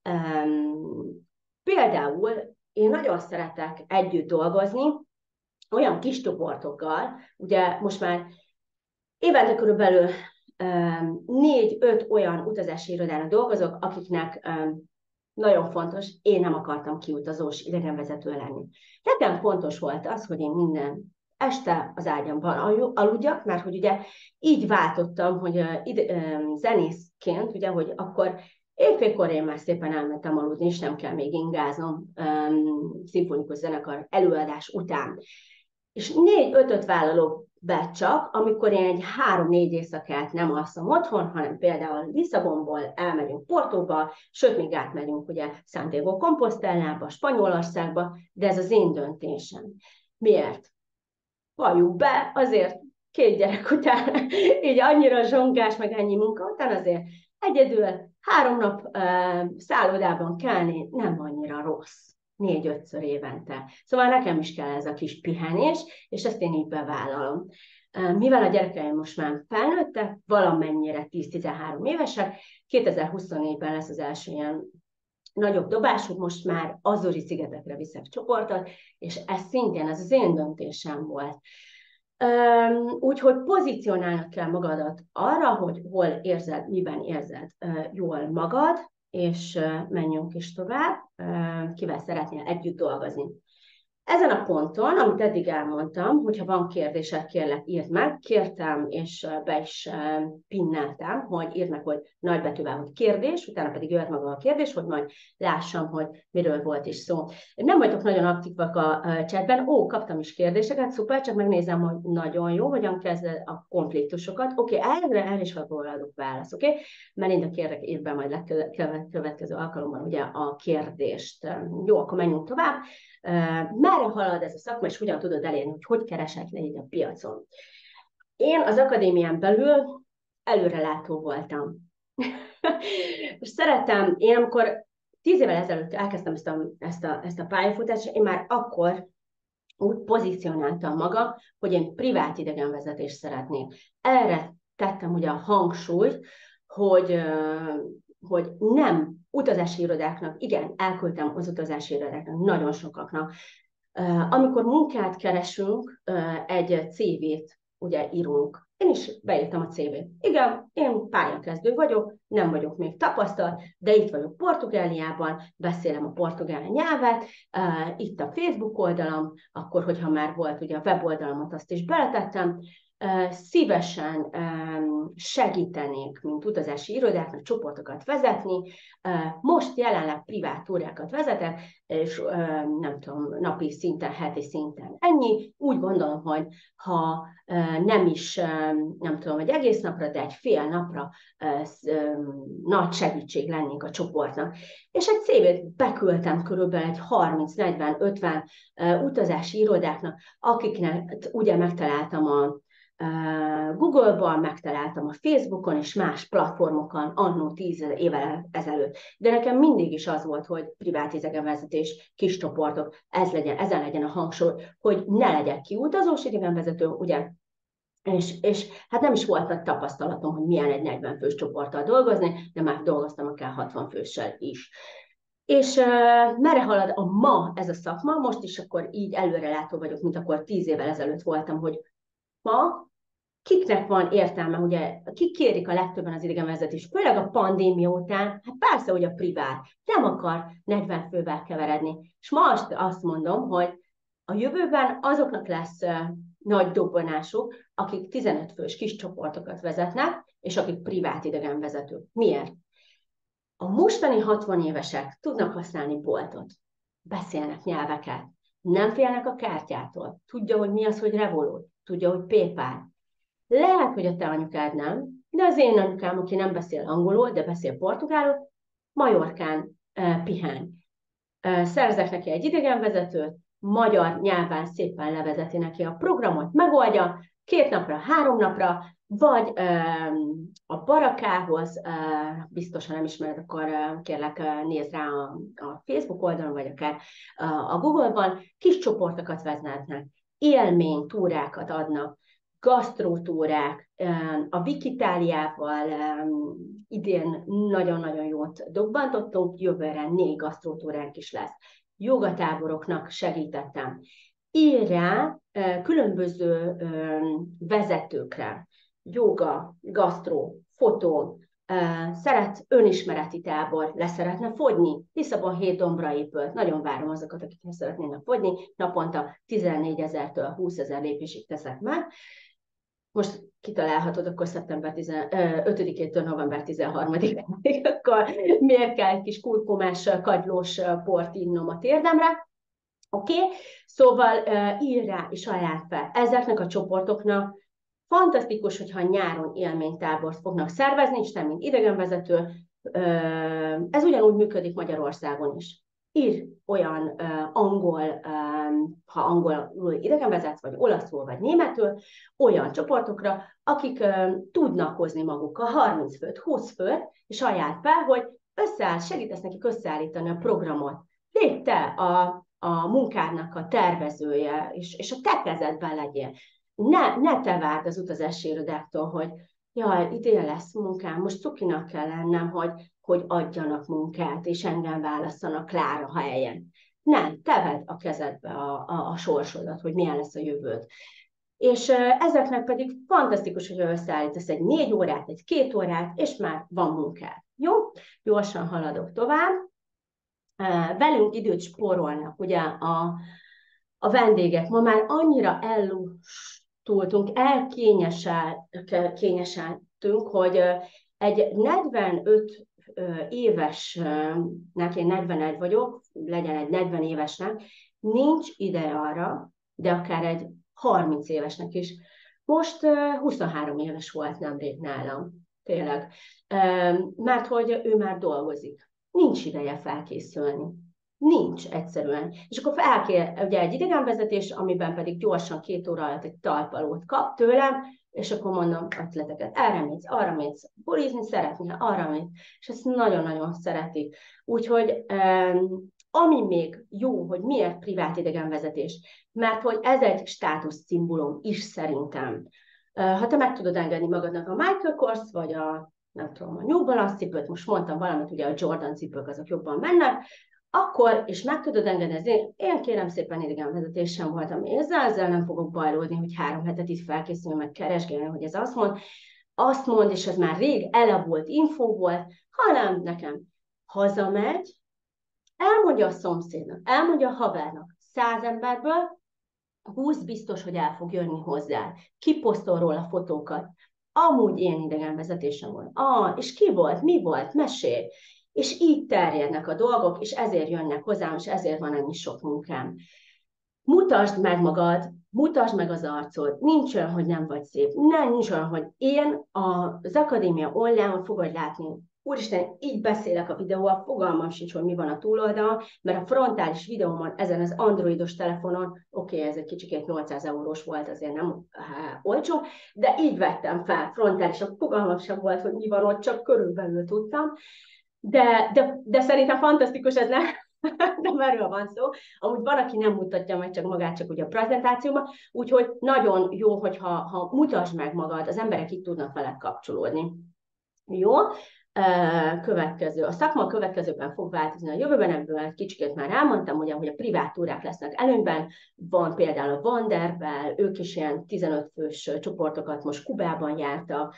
Például én nagyon szeretek együtt dolgozni, olyan kis csoportokkal, ugye most már évente körülbelül négy-öt olyan utazási irodának dolgozok, akiknek nagyon fontos, én nem akartam kiutazós idegenvezető lenni. Nekem fontos volt az, hogy én minden este az ágyamban aludjak, mert hogy ugye így váltottam, hogy zenészként, ugye, hogy akkor éjfélkor én már szépen elmentem aludni, és nem kell még ingáznom um, szimfonikus zenekar előadás után. És négy-ötöt vállalok be csak, amikor én egy három-négy éjszakát nem alszom otthon, hanem például Lisszabonból elmegyünk Portóba, sőt, még átmegyünk ugye Santiago Compostelába, Spanyolországba, de ez az én döntésem. Miért? Valljuk be, azért két gyerek után, így annyira zsongás, meg ennyi munka után azért egyedül három nap uh, szállodában kelni nem annyira rossz. négy-ötször évente. Szóval nekem is kell ez a kis pihenés, és ezt én így bevállalom. Mivel a gyerekeim most már felnőttek, valamennyire tíz-tizenhárom évesek, kétezer-huszonnégyben lesz az első ilyen nagyobb dobású, most már Azori-szigetekre viszek csoportot, és ez szintén, ez az én döntésem volt. Úgyhogy pozícionálnod kell magadat arra, hogy hol érzed, miben érzed jól magad, és menjünk is tovább, kivel szeretnél együtt dolgozni. Ezen a ponton, amit eddig elmondtam, hogyha van kérdésed, kérlek, írd meg, kértem, és be is pinneltem, hogy írd meg, hogy nagybetűvel, hogy kérdés, utána pedig jöhet maga a kérdés, hogy majd lássam, hogy miről volt is szó. Nem vagytok nagyon aktívak a chatben, ó, kaptam is kérdéseket, szuper, csak megnézem, hogy nagyon jó, hogyan kezded a konfliktusokat. Oké, okay, erre el is adok választ, oké? Okay? Melinda, kérlek, írd be majd a következő alkalommal ugye a kérdést. Jó, akkor menjünk tovább. Merre halad ez a szakma, és hogyan tudod elérni, hogy hogy keresed le így a piacon. Én az akadémián belül előrelátó voltam. És szerettem, én amikor tíz évvel ezelőtt elkezdtem ezt a, ezt a, ezt a pályafutást, én már akkor úgy pozícionáltam magam, hogy én privát idegenvezetést szeretnék. Erre tettem ugye a hangsúlyt, hogy, hogy nem utazási irodáknak, igen, elküldtem az utazási irodáknak, nagyon sokaknak. Amikor munkát keresünk, egy cé vét ugye írunk. Én is beírtam a cé vét. Igen, én pályakezdő vagyok, nem vagyok még tapasztalt, de itt vagyok Portugáliában, beszélem a portugál nyelvet, itt a Facebook oldalam, akkor, hogyha már volt ugye a weboldalamat, azt is beletettem, szívesen segítenék, mint utazási irodáknak csoportokat vezetni. Most jelenleg privát túrákat vezetek, és nem tudom, napi szinten, heti szinten ennyi. Úgy gondolom, hogy ha nem is, nem tudom, egy egész napra, de egy fél napra nagy segítség lennék a csoportnak. És egy cé vét beküldtem körülbelül egy harminc, negyven, ötven utazási irodáknak, akiknek ugye megtaláltam a Google-ban, megtaláltam a Facebookon és más platformokon annó tíz évvel ezelőtt. De nekem mindig is az volt, hogy privát idegenvezetés, kis csoportok, ez legyen, ezen legyen a hangsúly, hogy ne legyek kiutazós idegenvezető, ugye? És, és hát nem is volt nagy tapasztalatom, hogy milyen egy negyven fős csoporttal dolgozni, de már dolgoztam akár hatvan főssel is. És uh, merre halad a ma ez a szakma? Most is akkor így előrelátó vagyok, mint akkor tíz évvel ezelőtt voltam, hogy ma kiknek van értelme, ugye, kik kérik a legtöbben az idegenvezetést, főleg a pandémia után, hát persze, hogy a privát nem akar negyven fővel keveredni. És most azt mondom, hogy a jövőben azoknak lesz uh, nagy dobbanásuk, akik tizenöt fős kis csoportokat vezetnek, és akik privát idegenvezetők. Miért? A mostani hatvan évesek tudnak használni boltot, beszélnek nyelveket, nem félnek a kártyától, tudja, hogy mi az, hogy Revolut, tudja, hogy PayPal. Lehet, hogy a te anyukád nem, de az én anyukám, aki nem beszél angolul, de beszél portugálul, Majorkán uh, pihen. Uh, szerzek neki egy idegenvezetőt, magyar nyelven szépen levezeti neki a programot, megoldja, két napra, három napra, vagy uh, a Barakához, uh, biztosan nem ismered, akkor uh, kérlek uh, nézd rá a, a Facebook oldalon, vagy akár uh, a Google-ban, kis csoportokat vezetnek, élmény túrákat adnak, gasztrótúrák, a Wikitáliával idén nagyon-nagyon jót dobbantottunk, jövőre négy gasztrótúránk is lesz. Jogatáboroknak segítettem. Ír rá különböző vezetőkre, joga, gasztró, fotó, szeret önismereti tábor, leszeretne fogyni. Lisszabon hét dombra épült. Nagyon várom azokat, akik szeretnének fogyni. Naponta tizennégyezer-től húszezer lépésig teszek meg. Most kitalálhatod, akkor szeptember ötödikétől november tizenharmadikáig, akkor miért kell egy kis kurkumás, kagylós port innom a térdemre. Oké? Okay? Szóval ír rá és ajánl fel. Ezeknek a csoportoknak fantasztikus, hogyha nyáron élménytábort fognak szervezni, és nem mint idegenvezető. Ez ugyanúgy működik Magyarországon is. Ír olyan uh, angol, um, ha angolul idegenvezetsz, vagy olaszul, vagy németül, olyan csoportokra, akik uh, tudnak hozni magukkal harminc főt, húsz főt, és ajánl fel, hogy összeáll, segítesz nekik összeállítani a programot. Légy te a, a munkádnak a tervezője, és, és a te kezedben legyél. Ne, ne te várd az utazási irodáktól, hogy jaj, idén lesz munkám, most cukinak kell lennem, hogy hogy adjanak munkát, és engem válasszanak Klára helyen. Nem, te vedd a kezedbe a, a, a sorsodat, hogy milyen lesz a jövőd. És ezeknek pedig fantasztikus, hogy összeállítasz egy négy órát, egy két órát, és már van munkát. Jó? Gyorsan haladok tovább. Velünk időt spórolnak, ugye a, a vendégek. Ma már annyira ellustultunk, elkényesedtünk, hogy egy negyvenöt évesnek, én negyvenegy vagyok, legyen egy negyven évesnek, nincs ideje arra, de akár egy harminc évesnek is. Most huszonhárom éves volt nemrég nálam, tényleg, mert hogy ő már dolgozik. Nincs ideje felkészülni. Nincs egyszerűen. És akkor elkér ugye egy idegenvezetés, amiben pedig gyorsan két óra alatt egy talpalót kap tőlem, és akkor mondom ötleteket. Erre mész, arra mész, bulizni szeretnél, arra mész. És ezt nagyon-nagyon szeretik. Úgyhogy ami még jó, hogy miért privát idegenvezetés, mert hogy ez egy státuszszimbólum is szerintem. Ha te meg tudod engedni magadnak a Michael Kors, vagy a, nem tudom, a New Balance cipőt, most mondtam valamit, ugye a Jordan cipők azok jobban mennek, akkor, és meg tudod engedni, én, én kérem szépen idegenvezetésen voltam, én ezzel, ezzel nem fogok bajlódni, hogy három hetet itt felkészülni, meg keresgélni, hogy ez azt mond, azt mond, és ez már rég elavult infó volt, hanem nekem hazamegy, elmondja a szomszédnak, elmondja a havernak, száz emberből, húsz biztos, hogy el fog jönni hozzá. Kiposztol róla fotókat. Amúgy én idegenvezetésen volt. Ah, és ki volt, mi volt, mesélj. És így terjednek a dolgok, és ezért jönnek hozzám, és ezért van ennyi sok munkám. Mutasd meg magad, mutasd meg az arcod. Nincs olyan, hogy nem vagy szép. Nem, nincs olyan, hogy én az Akadémia online fogod látni. Úristen, így beszélek a videóval, fogalmam sincs, hogy mi van a túloldalon, mert a frontális videómon, ezen az androidos telefonon, oké, okay, ez egy kicsikét nyolcszáz eurós volt, azért nem há, olcsó, de így vettem fel frontálisan, fogalmam sem volt, hogy mi van ott, csak körülbelül tudtam. De, de, de szerintem fantasztikus ez, nem? Nem erről van szó. Amúgy van, aki nem mutatja meg csak magát, csak ugye a prezentációban, úgyhogy nagyon jó, hogyha ha mutasd meg magad, az emberek itt tudnak veled kapcsolódni. Jó? Következő. A szakma a következőben fog változni a jövőben, ebből egy kicsit már elmondtam, ugye, hogy a privát túrák lesznek előnyben, van például a Vanderbilt, ők is ilyen tizenöt fős csoportokat most Kubában jártak,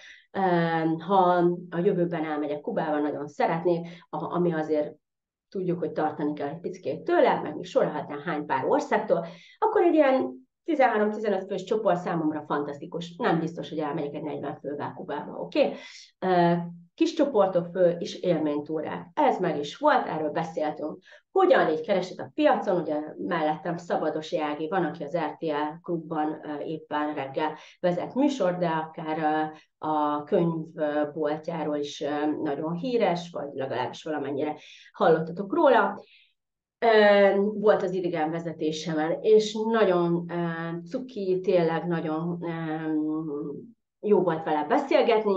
ha a jövőben elmegyek Kubában, nagyon szeretnék, ami azért tudjuk, hogy tartani kell egy picit tőle, meg még sorolhatnám hány pár országtól, akkor egy ilyen tizenhárom-tizenöt fős csoport számomra fantasztikus. Nem biztos, hogy elmegyek egy negyven fővel Kubába, oké? Okay? Kis csoportok fő és élménytúrák. Ez meg is volt, erről beszéltünk. Hogyan így keresett a piacon, ugye mellettem Szabadosi Ági van, aki az er té el klubban éppen reggel vezet műsor, de akár a könyvboltjáról is nagyon híres, vagy legalábbis valamennyire hallottatok róla. Volt az idegenvezetésemen, és nagyon cuki, tényleg nagyon jó volt vele beszélgetni.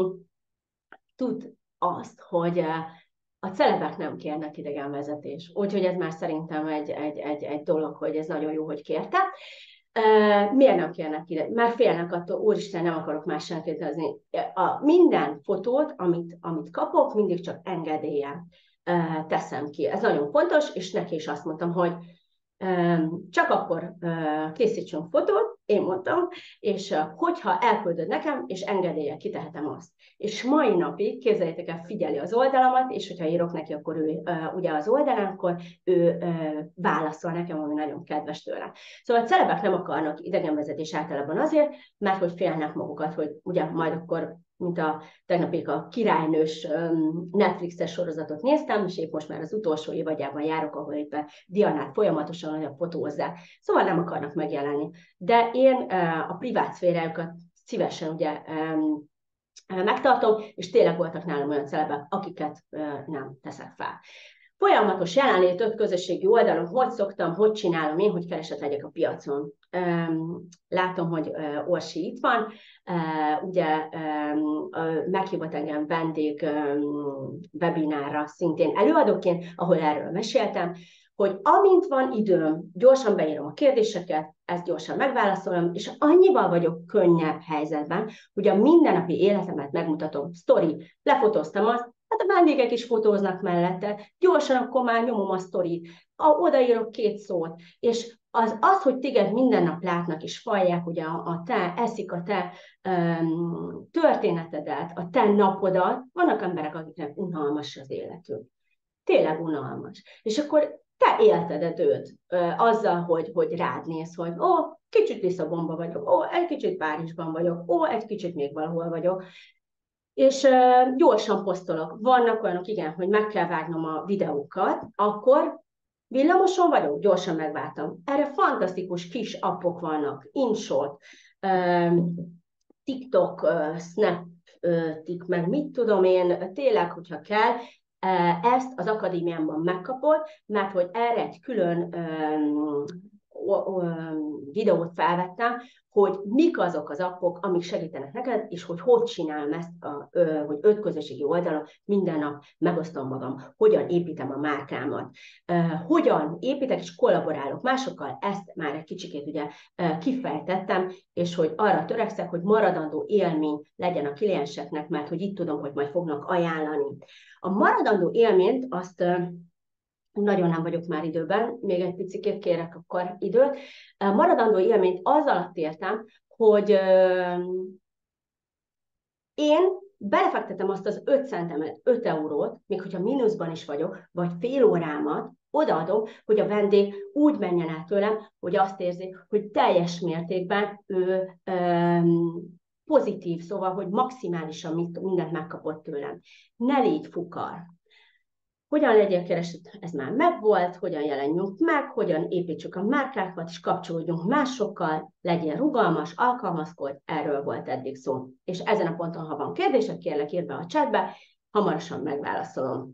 Tud azt, hogy a celebek nem kérnek idegenvezetést. Úgyhogy ez már szerintem egy, egy, egy, egy dolog, hogy ez nagyon jó, hogy kérte. Miért nem kérnek ide? Már félnek attól, úristen, nem akarok más sem kérdezni. A minden fotót, amit, amit kapok, mindig csak engedéllyel teszem ki. Ez nagyon fontos, és neki is azt mondtam, hogy csak akkor készítsünk fotót, én mondtam, és hogyha elküldöd nekem, és engedéllyel kitehetem azt. És mai napig, képzeljétek el, figyeli az oldalamat, és hogyha írok neki, akkor ő ugye az oldalán, akkor ő válaszol nekem, ami nagyon kedves tőle. Szóval a celebek nem akarnak idegenvezetés általában azért, mert hogy félnek magukat, hogy ugye majd akkor, mint a tegnapig a királynős Netflixes sorozatot néztem, és épp most már az utolsó évadjában járok, ahol éppen Dianát folyamatosan olyan fotózzák. Szóval nem akarnak megjelenni. De én a privát szférájukat szívesen ugye megtartom, és tényleg voltak nálam olyan celebek, akiket nem teszek fel. Folyamatos jelenlét öt közösségi oldalon, hogy szoktam, hogy csinálom én, hogy keresett legyek a piacon. Látom, hogy Orsi itt van, ugye meghívott engem vendég webinárra szintén előadóként, ahol erről meséltem, hogy amint van időm, gyorsan beírom a kérdéseket, ezt gyorsan megválaszolom, és annyival vagyok könnyebb helyzetben, hogy a mindennapi életemet megmutatom. Sztori, lefotóztam azt, Hát a vendégek is fotóznak mellette, gyorsan akkor már nyomom a sztorit, a, odaírok két szót, és az, az, hogy téged minden nap látnak és vallják, ugye a, a te, eszik a te um, történetedet, a te napodat, vannak emberek, akiknek unalmas az életük. Tényleg unalmas. És akkor te élted őt azzal, hogy, hogy rád néz, hogy ó, kicsit Lisszabonban vagyok, ó, egy kicsit Párizsban vagyok, ó, egy kicsit még valahol vagyok. És uh, gyorsan posztolok. Vannak olyanok, igen, hogy meg kell vágnom a videókat, akkor villamoson vagyok, gyorsan megváltam. Erre fantasztikus kis appok vannak, InShot, uh, TikTok, uh, Snap, tik, meg mit tudom én, tényleg, hogyha kell, ezt az akadémiámban megkapod, mert hogy erre egy külön um, videót felvettem, hogy mik azok az appok, amik segítenek neked, és hogy hogy csinálom ezt, a, ö, hogy öt közösségi oldalon minden nap megosztom magam, hogyan építem a márkámat, ö, hogyan építek és kollaborálok másokkal, ezt már egy kicsikét ugye ö, kifejtettem, és hogy arra törekszek, hogy maradandó élmény legyen a klienseknek, mert hogy itt tudom, hogy majd fognak ajánlani. A maradandó élményt azt nagyon nem vagyok már időben, még egy picit kérek akkor időt. Maradandó élményt az alatt értem, hogy én belefektetem azt az öt centemet, öt eurót, még hogyha mínuszban is vagyok, vagy fél órámat, odaadom, hogy a vendég úgy menjen el tőlem, hogy azt érzi, hogy teljes mértékben ő um, pozitív, szóval, hogy maximálisan mindent megkapott tőlem. Ne légy fukar. Hogyan legyen kereslet, ez már megvolt, hogyan jelenjünk meg, hogyan építsük a márkákat, és kapcsolódjunk másokkal, legyen rugalmas, alkalmazkodj, erről volt eddig szó. És ezen a ponton, ha van kérdésed, kérlek írd be a chatbe, hamarosan megválaszolom.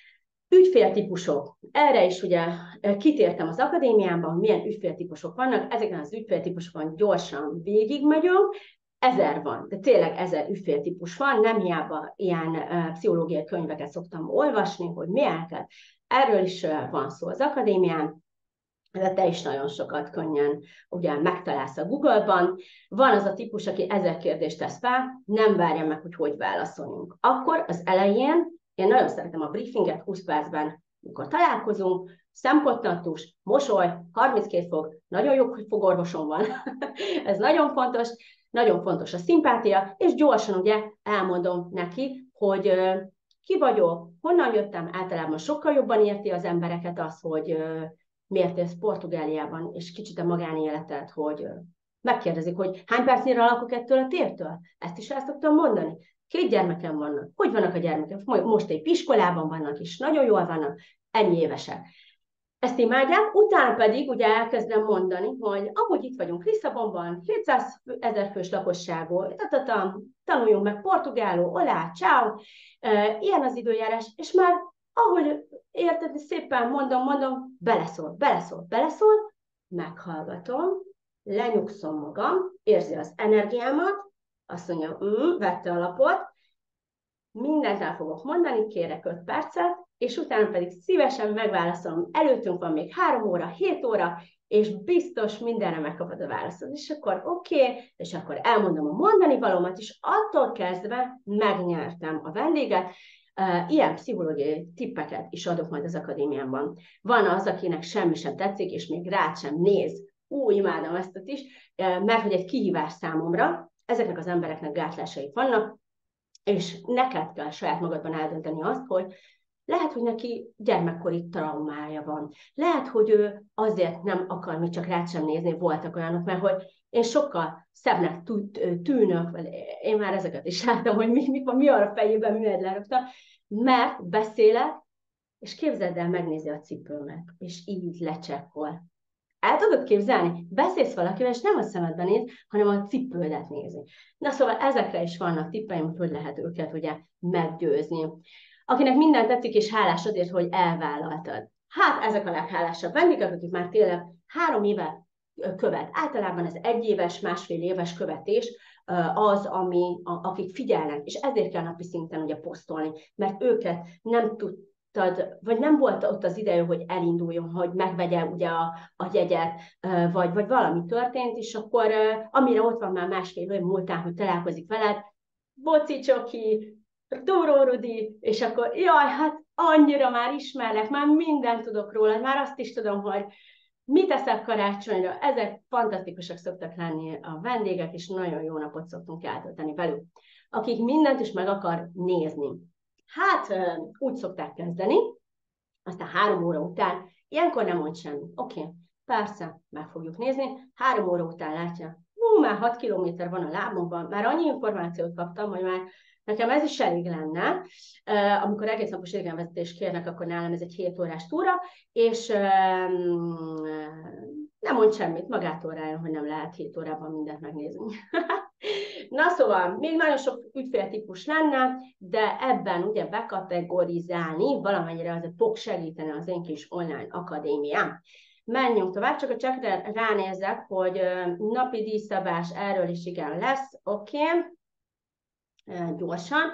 Ügyféltípusok. Erre is ugye kitértem az akadémiában, milyen ügyféltípusok vannak, ezeken az ügyféltípusokon gyorsan végigmegyünk. Ezer van, de tényleg ezer ügyféltípus van, nem hiába ilyen uh, pszichológiai könyveket szoktam olvasni, hogy milyeneket. Erről is uh, van szó az akadémián, de te is nagyon sokat könnyen ugye megtalálsz a Google-ban. Van az a típus, aki ezer kérdést tesz fel, nem várja meg, hogy hogy válaszoljunk. Akkor az elején, én nagyon szeretem a briefinget, húsz percben, amikor találkozunk, szemponttartós, mosoly, harminckét fok, nagyon jó fogorvosom van, ez nagyon fontos, nagyon fontos a szimpátia, és gyorsan ugye elmondom neki, hogy uh, ki vagyok, honnan jöttem, általában sokkal jobban érti az embereket az, hogy uh, miért élsz Portugáliában, és kicsit a magánéletet, hogy uh, megkérdezik, hogy hány percnyire lakok ettől a tértől. Ezt is el szoktam mondani. Két gyermekem vannak. Hogy vannak a gyermekek? Most egy iskolában vannak, és nagyon jól vannak, ennyi évesek. Ezt imádják, utána pedig ugye elkezdem mondani, hogy amúgy itt vagyunk Lisszabonban, hétszázezer fős lakosságú, tanuljunk meg portugálul, olá, ciao, ilyen az időjárás, és már ahogy érted, szépen mondom, mondom, beleszól, beleszól, beleszól, meghallgatom, lenyugszom magam, érzi az energiámat, azt mondja, mm, vette a lapot, mindent el fogok mondani, kérek öt percet, és utána pedig szívesen megválaszolom. Előttünk van még három óra, hét óra, és biztos mindenre megkapod a válaszod. És akkor oké, okay, és akkor elmondom a mondani valómat, és attól kezdve megnyertem a vendéget. Ilyen pszichológiai tippeket is adok majd az akadémiámban. Van az, akinek semmi sem tetszik, és még rád sem néz. Ú, imádom ezt is, mert hogy egy kihívás számomra, ezeknek az embereknek gátlásaik vannak, és neked kell saját magadban eldönteni azt, hogy lehet, hogy neki gyermekkori traumája van. Lehet, hogy ő azért nem akar még csak rád sem nézni, voltak olyanok, mert hogy én sokkal szebbnek tűnök, vagy én már ezeket is láttam, hogy mi, mi, mi arra fejében, mi lerögtem, mert beszélek, és képzeld el, megnézi a cipőmet, és így lecsekkol. El tudod képzelni? Beszélsz valakivel, és nem a szemedben néz, hanem a cipődet nézi. Na szóval ezekre is vannak tippeim, hogy lehet őket ugye meggyőzni. Akinek minden tetszik, és hálás azért, hogy elvállaltad. Hát ezek a leghálásabb vendégek, akik már tényleg három éve követ. Általában ez egy éves, másfél éves követés az, ami, a, akik figyelnek, és ezért kell napi szinten ugye posztolni, mert őket nem tud vagy nem volt ott az ideje, hogy elinduljon, hogy megvegye ugye a, a jegyet, vagy, vagy valami történt, és akkor amire ott van már másfél év múltán, hogy találkozik veled, boci csoki, Túró Rudi, és akkor jaj, hát annyira már ismerlek, már mindent tudok róla, már azt is tudom, hogy mit eszek karácsonyra. Ezek fantasztikusak szoktak lenni a vendégek, és nagyon jó napot szoktunk eltölteni velük. Akik mindent is meg akar nézni. Hát úgy szokták kezdeni, aztán három óra után, ilyenkor nem mond semmi. Oké, okay, persze, meg fogjuk nézni. Három óra után látja, hú, már hat kilométer van a lábomban, már annyi információt kaptam, hogy már nekem ez is elég lenne. Uh, amikor egész napos idegenvezetést kérnek, akkor nálam ez egy hét órás túra, és um, nem mond semmit, magától rájön, hogy nem lehet hét órában mindent megnézni. Na szóval, még nagyon sok ügyféltípus lenne, de ebben ugye bekategorizálni valamennyire azért fog segíteni az én kis online akadémiám. Menjünk tovább, csak a csekre ránézek, hogy napi díjszabás erről is igen lesz, oké. Okay. Gyorsan.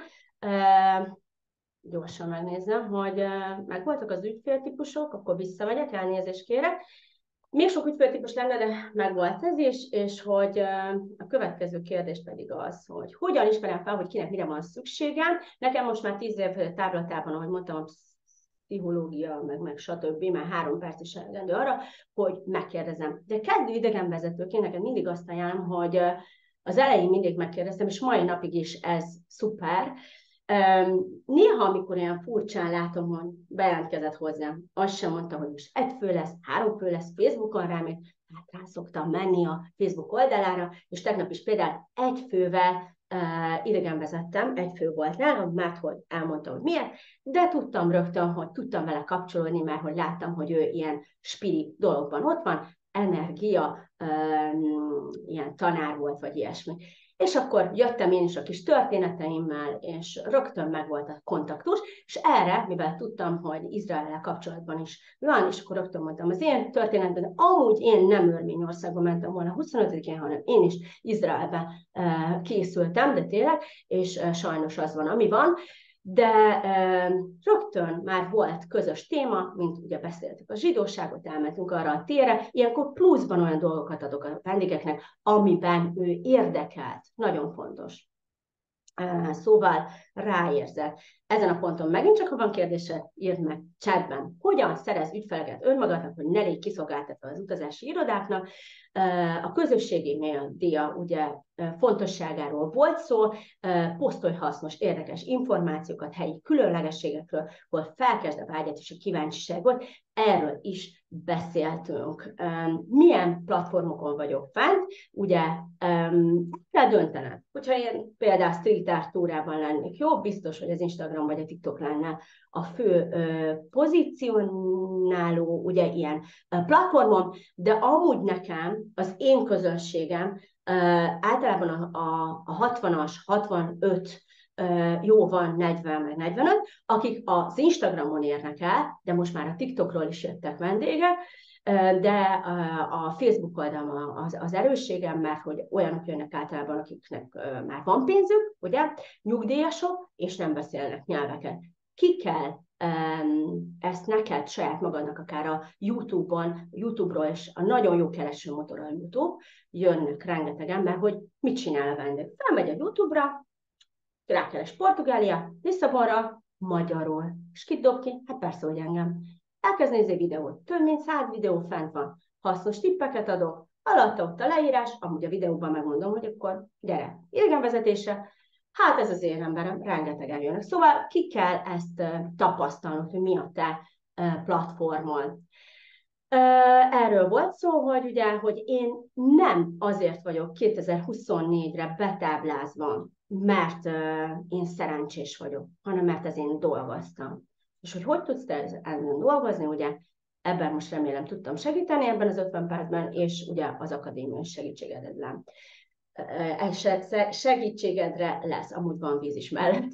Gyorsan megnézem, hogy megvoltak az ügyféltípusok, akkor visszamegyek, elnézést kérek. Még sok ügyféltípus lenne, de megvolt ez is, és hogy a következő kérdés pedig az, hogy hogyan ismerem fel, hogy kinek mire van szükségem. Nekem most már tíz év távlatában, ahogy mondtam, a pszichológia, meg, meg stb. Már három perc is elegendő arra, hogy megkérdezem. De kezdő idegenvezetőként nekem mindig azt ajánlom, hogy az elején mindig megkérdeztem, és mai napig is ez szuper. Néha, amikor olyan furcsán látom, hogy bejelentkezett hozzám, azt sem mondta, hogy most egy fő lesz, három fő lesz, Facebookon rám, hát rá szoktam menni a Facebook oldalára, és tegnap is például egy fővel uh, idegenvezettem, egy fő volt nálam, mert hogy elmondta, hogy miért, de tudtam rögtön, hogy tudtam vele kapcsolódni, mert hogy láttam, hogy ő ilyen spirit dologban ott van, energia, um, ilyen tanár volt, vagy ilyesmi. És akkor jöttem én is a kis történeteimmel, és rögtön megvolt a kontaktus, és erre, mivel tudtam, hogy Izraellel kapcsolatban is van, és akkor rögtön mondtam az én történetben, amúgy én nem Örményországba mentem volna huszonötödikén, hanem én is Izraelbe készültem, de tényleg, és sajnos az van, ami van. De e, rögtön már volt közös téma, mint ugye beszéltük a zsidóságot, elmentünk arra a térre, ilyenkor pluszban olyan dolgokat adok a vendégeknek, amiben ő érdekelt. Nagyon fontos. E, szóval ráérzett. Ezen a ponton megint csak, ha van kérdése, írd meg chatben. Hogyan szerez ügyfeleket önmagadnak, hogy ne légy kiszolgáltatva az utazási irodáknak. A közösségi média ugye fontosságáról volt szó, posztolj hasznos, érdekes információkat, helyi különlegességekről, hol felkezd a vágyat és a kíváncsiságot, erről is beszéltünk. Milyen platformokon vagyok fent? Ugye kell döntenem. Hogyha én például street art túrában lennék, jó, biztos, hogy az Instagram vagy a TikTok lenne a fő pozícionáló, ugye ilyen platformon, de amúgy nekem, az én közönségem általában a, a, a hatvanas, hatvanöt, jó van negyven, meg negyvenöt, akik az Instagramon érnek el, de most már a TikTokról is jöttek vendégek, de a Facebook oldalon az, az erősségem, mert hogy olyanok jönnek általában, akiknek már van pénzük, ugye, nyugdíjasok, és nem beszélnek nyelveket. Ki kell ezt neked saját magadnak akár a YouTube-on, YouTube-ról és a nagyon jó keresőmotor a YouTube, jönnek rengeteg ember, hogy mit csinál a vendég. Felmegy a YouTube-ra, rákeres Portugália, Lisszabonra, magyarul. És kit dob ki? Hát persze, hogy engem. Elkezd nézni videót. Több mint száz videó fent van. Hasznos tippeket adok, alatta ott a leírás, amúgy a videóban megmondom, hogy akkor gyere, idegenvezetésre. Hát ez az én emberem, rengeteg eljönnek. Szóval ki kell ezt tapasztalnod, hogy mi a te platformon. Erről volt szó, hogy ugye, hogy én nem azért vagyok kétezer-huszonnégyre betáblázva, mert én szerencsés vagyok, hanem mert ez én dolgoztam. És hogy hogy tudsz te ezen dolgozni, ugye ebben most remélem tudtam segíteni ebben az ötven percben, és ugye az akadémiai segítségedre segítségedre lesz, amúgy van víz is mellett.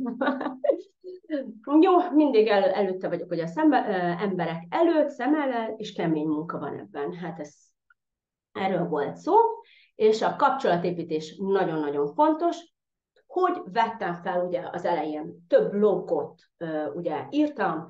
Jó, mindig el, előtte vagyok, hogy a szembe, emberek előtt, szem előtt, és kemény munka van ebben. Hát ez, erről volt szó, és a kapcsolatépítés nagyon-nagyon fontos. hogy vettem fel ugye az elején több blogot ugye írtam,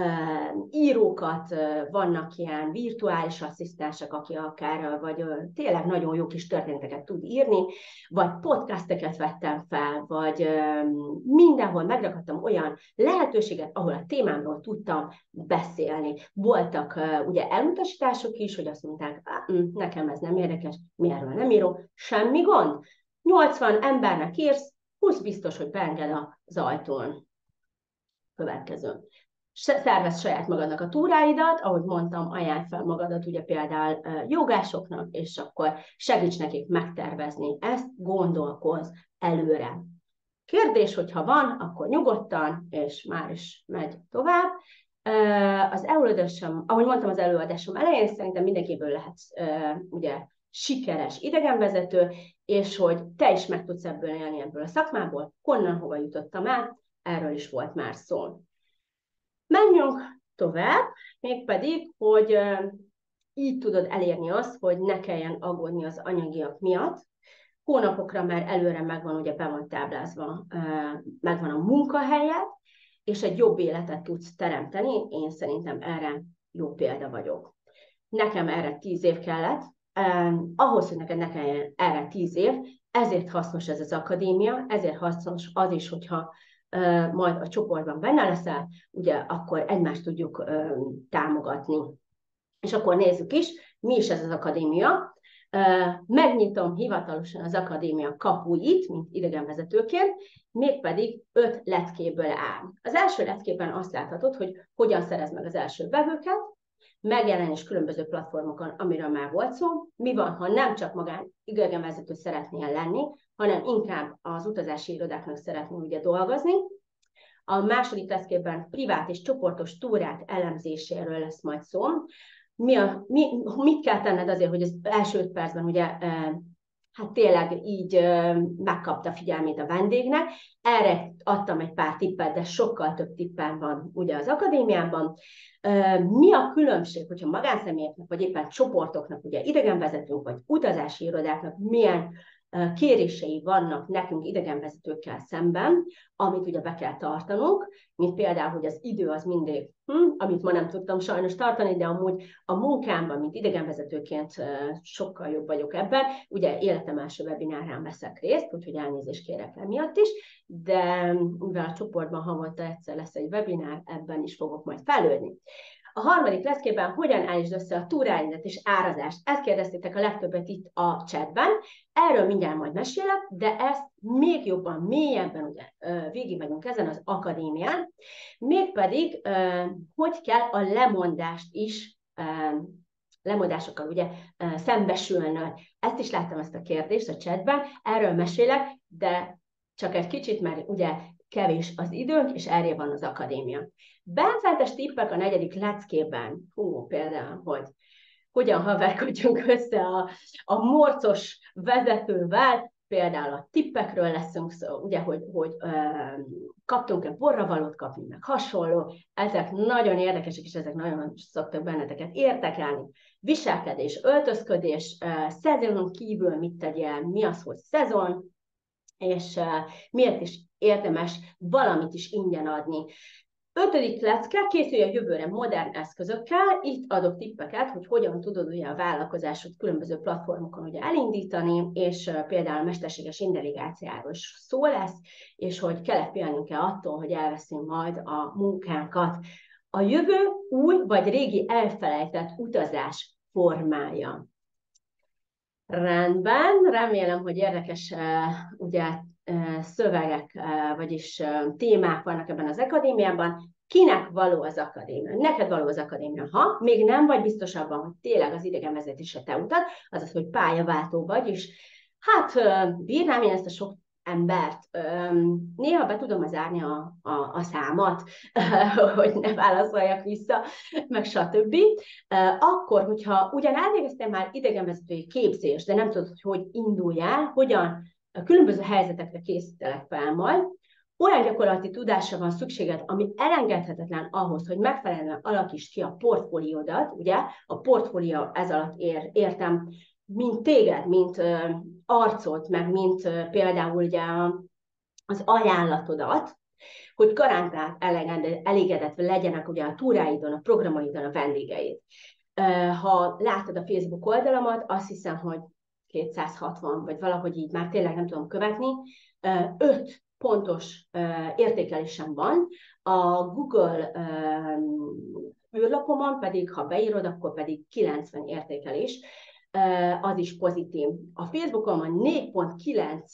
írókat, vannak ilyen virtuális asszisztensek, aki akár, vagy tényleg nagyon jó kis történeteket tud írni, vagy podcasteket vettem fel, vagy mindenhol megrakadtam olyan lehetőséget, ahol a témámról tudtam beszélni. Voltak ugye elutasítások is, hogy azt mondták, nekem ez nem érdekes, mi erről nem írok, semmi gond. nyolcvan embernek írsz, húsz biztos, hogy beenged az ajtón. Következő. Szervezd saját magadnak a túráidat, ahogy mondtam, ajánl fel magadat ugye például jogásoknak, és akkor segíts nekik megtervezni ezt, gondolkozz előre. Kérdés, hogyha van, akkor nyugodtan, és már is megy tovább. Az előadásom, ahogy mondtam az előadásom elején, szerintem mindenkiből lehetsz ugye sikeres idegenvezető, és hogy te is meg tudsz ebből élni ebből a szakmából, honnan, hova jutottam el, erről is volt már szó. Menjünk tovább, mégpedig, hogy így tudod elérni azt, hogy ne kelljen aggódni az anyagiak miatt. Hónapokra már előre megvan, ugye be van táblázva, megvan a munkahelyed, és egy jobb életet tudsz teremteni. Én szerintem erre jó példa vagyok. Nekem erre tíz év kellett, ahhoz, hogy neked ne kelljen erre tíz év, ezért hasznos ez az akadémia, ezért hasznos az is, hogyha Uh, majd a csoportban benne leszel, ugye akkor egymást tudjuk uh, támogatni. És akkor nézzük is, mi is ez az akadémia. Uh, megnyitom hivatalosan az akadémia kapuit, mint idegenvezetőként, mégpedig öt leckéből áll. Az első leckében azt láthatod, hogy hogyan szerez meg az első vevőket, megjelenés különböző platformokon, amiről már volt szó. Mi van, ha nem csak magán idegenvezető szeretnél lenni, hanem inkább az utazási irodáknak szeretnél ugye dolgozni. A második leckében privát és csoportos túrák elemzéséről lesz majd szó. Mi a, mi, mit kell tenned azért, hogy az első öt percben ugye hát tényleg így megkapta figyelmét a vendégnek. Erre adtam egy pár tippet, de sokkal több tippem van ugye az akadémiában. Mi a különbség, hogyha magánszemélyeknek, vagy éppen csoportoknak, ugye idegenvezetők, vagy utazási irodáknak milyen kérései vannak nekünk idegenvezetőkkel szemben, amit ugye be kell tartanunk, mint például, hogy az idő az mindig, hm, amit ma nem tudtam sajnos tartani, de amúgy a munkámban, mint idegenvezetőként sokkal jobb vagyok ebben. Ugye életem első webinárán veszek részt, úgyhogy elnézést kérek emiatt is, de mivel a csoportban havonta egyszer lesz egy webinár, ebben is fogok majd fejlődni. A harmadik leckében hogyan állítsd össze a túráidat és árazást. Ezt kérdeztétek a legtöbbet itt a chatben. Erről mindjárt majd mesélek, de ezt még jobban, mélyebben ugye végigmegyünk ezen az akadémián. Mégpedig, hogy kell a lemondást is, lemondásokkal ugye szembesülnöd. Ezt is láttam, ezt a kérdést a chatben. Erről mesélek, de csak egy kicsit, mert ugye kevés az időnk, és erre van az akadémia. Benfentes tippek a negyedik leckében. Hú, például, hogy hogyan haverkodjunk össze a, a morcos vezetővel, például a tippekről leszünk szó, ugye, hogy, hogy ö, kaptunk-e borravalót kapni, meg hasonló. Ezek nagyon érdekesek, és ezek nagyon szoktak benneteket érdekelni. Viselkedés, öltözködés, ö, szezonon kívül mit tegyél, mi az, hogy szezon, és uh, miért is érdemes valamit is ingyen adni. Ötödik lecke, készülj a jövőre modern eszközökkel. Itt adok tippeket, hogy hogyan tudod ugye a vállalkozásod különböző platformokon ugye elindítani, és uh, például a mesterséges intelligenciáról is szó lesz, és hogy kell félnünk-e attól, hogy elveszünk majd a munkánkat. A jövő új vagy régi elfelejtett utazás formája. Rendben, remélem, hogy érdekes ugye, szövegek, vagyis témák vannak ebben az akadémiában. Kinek való az akadémia? Neked való az akadémia. Ha még nem vagy biztos abban, hogy tényleg az idegenvezetésre te utad, azaz, hogy pályaváltó vagy, és hát bírnám én ezt a sok embert. Néha be tudom zárni a, a, a számat, hogy ne válaszoljak vissza, meg stb. Akkor, hogyha ugyan elvégeztél már idegenvezetői képzést, de nem tudod, hogy hogy induljál, hogyan a különböző helyzetekre készítelek fel majd, olyan gyakorlati tudásra van szükséged, ami elengedhetetlen ahhoz, hogy megfelelően alakítsd ki a portfóliódat, ugye, a portfólió ez alatt ér, értem, mint téged, mint uh, arcot, meg mint uh, például ugye a, az ajánlatodat, hogy garantált elégedett legyenek ugye a túráidon, a programaidon a vendégeid. Ha látod a Facebook oldalamat, azt hiszem, hogy kétszázhatvan, vagy valahogy így már tényleg nem tudom követni, öt pontos értékelésem van, a Google űrlapomon pedig, ha beírod, akkor pedig kilencven értékelés, az is pozitív. A Facebookon van négy egész kilenc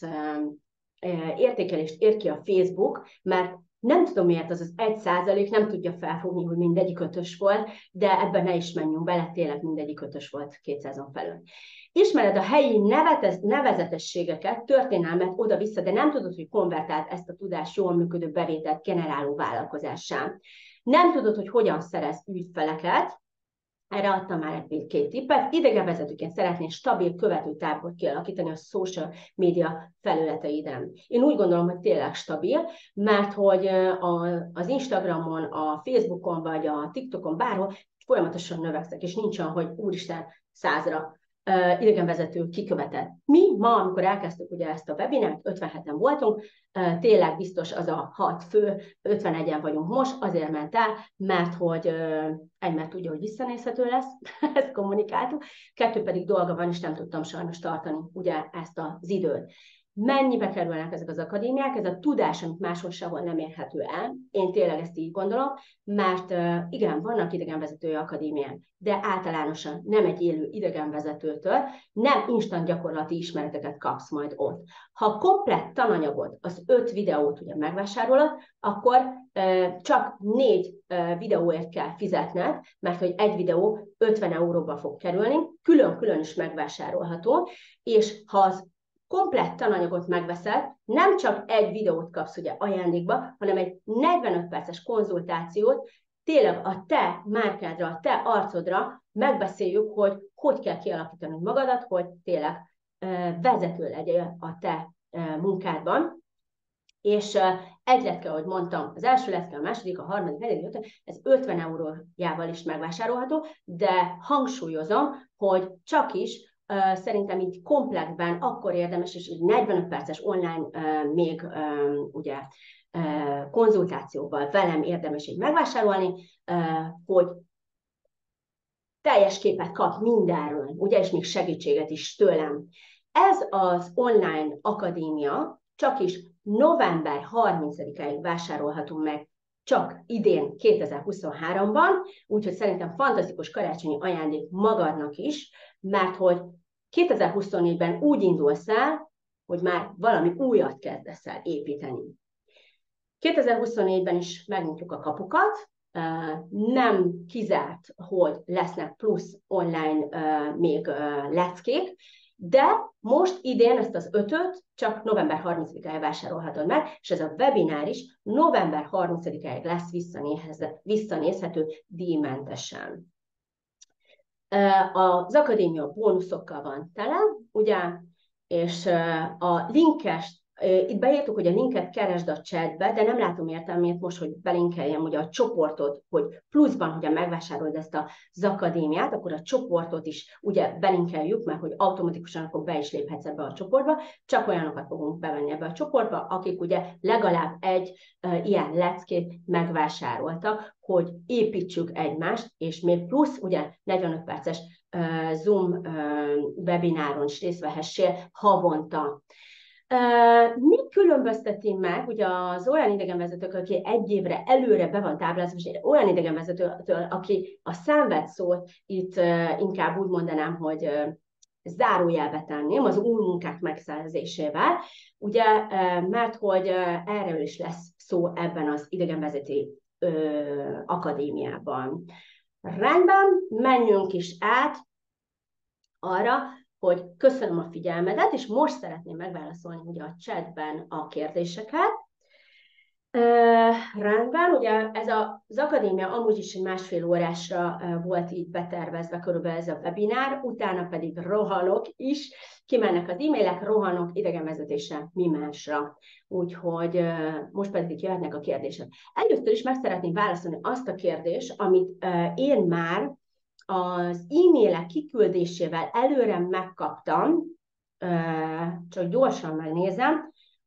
értékelést ér ki a Facebook, mert nem tudom miért az az egy százalék nem tudja felfogni, hogy mindegyik ötös volt, de ebben ne is menjünk bele, tényleg mindegyik ötös volt kétszázon felül. Ismered a helyi nevetes, nevezetességeket, történelmet oda-vissza, de nem tudod, hogy konvertált ezt a tudást jól működő bevételt generáló vállalkozássá. Nem tudod, hogy hogyan szerez ügyfeleket, erre adtam már egy két tippet. Idegenvezetőként szeretnél stabil követőtábort kialakítani a social média felületeiden. Én úgy gondolom, hogy tényleg stabil, mert hogy az Instagramon, a Facebookon vagy a TikTokon bárhol folyamatosan növekszek, és nincs olyan, hogy úristen százra Uh, idegenvezető kikövetett. Mi ma, amikor elkezdtük ugye ezt a webinárt, ötvenheten voltunk, uh, tényleg biztos az a hat fő, ötvenegyen vagyunk most, azért ment el, mert hogy uh, egy, mert tudja, hogy visszanézhető lesz, ezt kommunikáltuk, kettő pedig dolga van, és nem tudtam sajnos tartani ugye ezt az időt. Mennyibe kerülnek ezek az akadémiák? Ez a tudás, amit máshol sehol nem érhető el. Én tényleg ezt így gondolom, mert uh, igen, vannak idegenvezetői akadémiák, de általánosan nem egy élő idegenvezetőtől, nem instant gyakorlati ismereteket kapsz majd ott. Ha komplett tananyagot, az öt videót ugye megvásárolod, akkor uh, csak négy uh, videóért kell fizetned, mert hogy egy videó ötven euróba fog kerülni, külön-külön is megvásárolható, és ha az komplett tananyagot megveszed, nem csak egy videót kapsz ugye ajándékba, hanem egy negyvenöt perces konzultációt, tényleg a te márkádra, a te arcodra megbeszéljük, hogy hogy kell kialakítani magadat, hogy tényleg vezető legyél a te munkádban. És egy lecke, ahogy mondtam, az első lecke, a második, a harmadik, a negyedik, ötödik, ez ötven eurójával is megvásárolható, de hangsúlyozom, hogy csak is Uh, szerintem így kompletben akkor érdemes, és egy negyvenöt perces online uh, még um, ugye uh, konzultációval velem érdemes így megvásárolni, uh, hogy teljes képet kap mindenről, ugye, és még segítséget is tőlem. Ez az online akadémia csak is november harmincadikáig vásárolható meg, csak idén kétezer-huszonháromban, úgyhogy szerintem fantasztikus karácsonyi ajándék magadnak is, mert hogy kétezer-huszonnégyben úgy indulsz el, hogy már valami újat kezdesz el építeni. kétezer-huszonnégyben is megnyitjuk a kapukat, nem kizárt, hogy lesznek plusz online még leckék, de most idén ezt az ötöt csak november harmincadikáig vásárolhatod meg, és ez a webinár is november harmincadikáig lesz visszanézhető díjmentesen. Az akadémia bónuszokkal van tele, ugye, és a linkes, itt beírtuk, hogy a linket keresd a chatbe, de nem látom értelmét most, hogy belinkeljem ugye a csoportot, hogy pluszban, hogyha megvásárolod ezt az akadémiát, akkor a csoportot is ugye belinkeljük, mert hogy automatikusan akkor be is léphetsz ebbe a csoportba, csak olyanokat fogunk bevenni ebbe a csoportba, akik ugye legalább egy uh, ilyen leckét megvásároltak, hogy építsük egymást, és még plusz ugye negyvenöt perces uh, Zoom uh, webináron is részt vehessél havonta. Uh, mi különbözteti meg ugye az olyan idegenvezetők, aki egy évre előre be van táblázva, és olyan idegenvezetőtől, aki a szenvedszót itt uh, inkább úgy mondanám, hogy uh, zárójelbe tenném az új munkák megszerzésével, ugye, uh, mert hogy uh, erről is lesz szó ebben az idegenvezetői uh, akadémiában. Rendben, menjünk is át arra, hogy köszönöm a figyelmedet, és most szeretném megválaszolni ugye a chatben a kérdéseket. Uh, rendben, ugye ez a, az akadémia amúgy is egy másfél órásra uh, volt így betervezve körülbelül ez a webinár, utána pedig rohanok is, kimennek az e-mailek, rohanok idegenvezetésre, mi másra. Úgyhogy uh, most pedig jöhetnek a kérdések. Először is meg szeretném válaszolni azt a kérdést, amit uh, én már az e-mailek kiküldésével előre megkaptam, uh, csak gyorsan megnézem,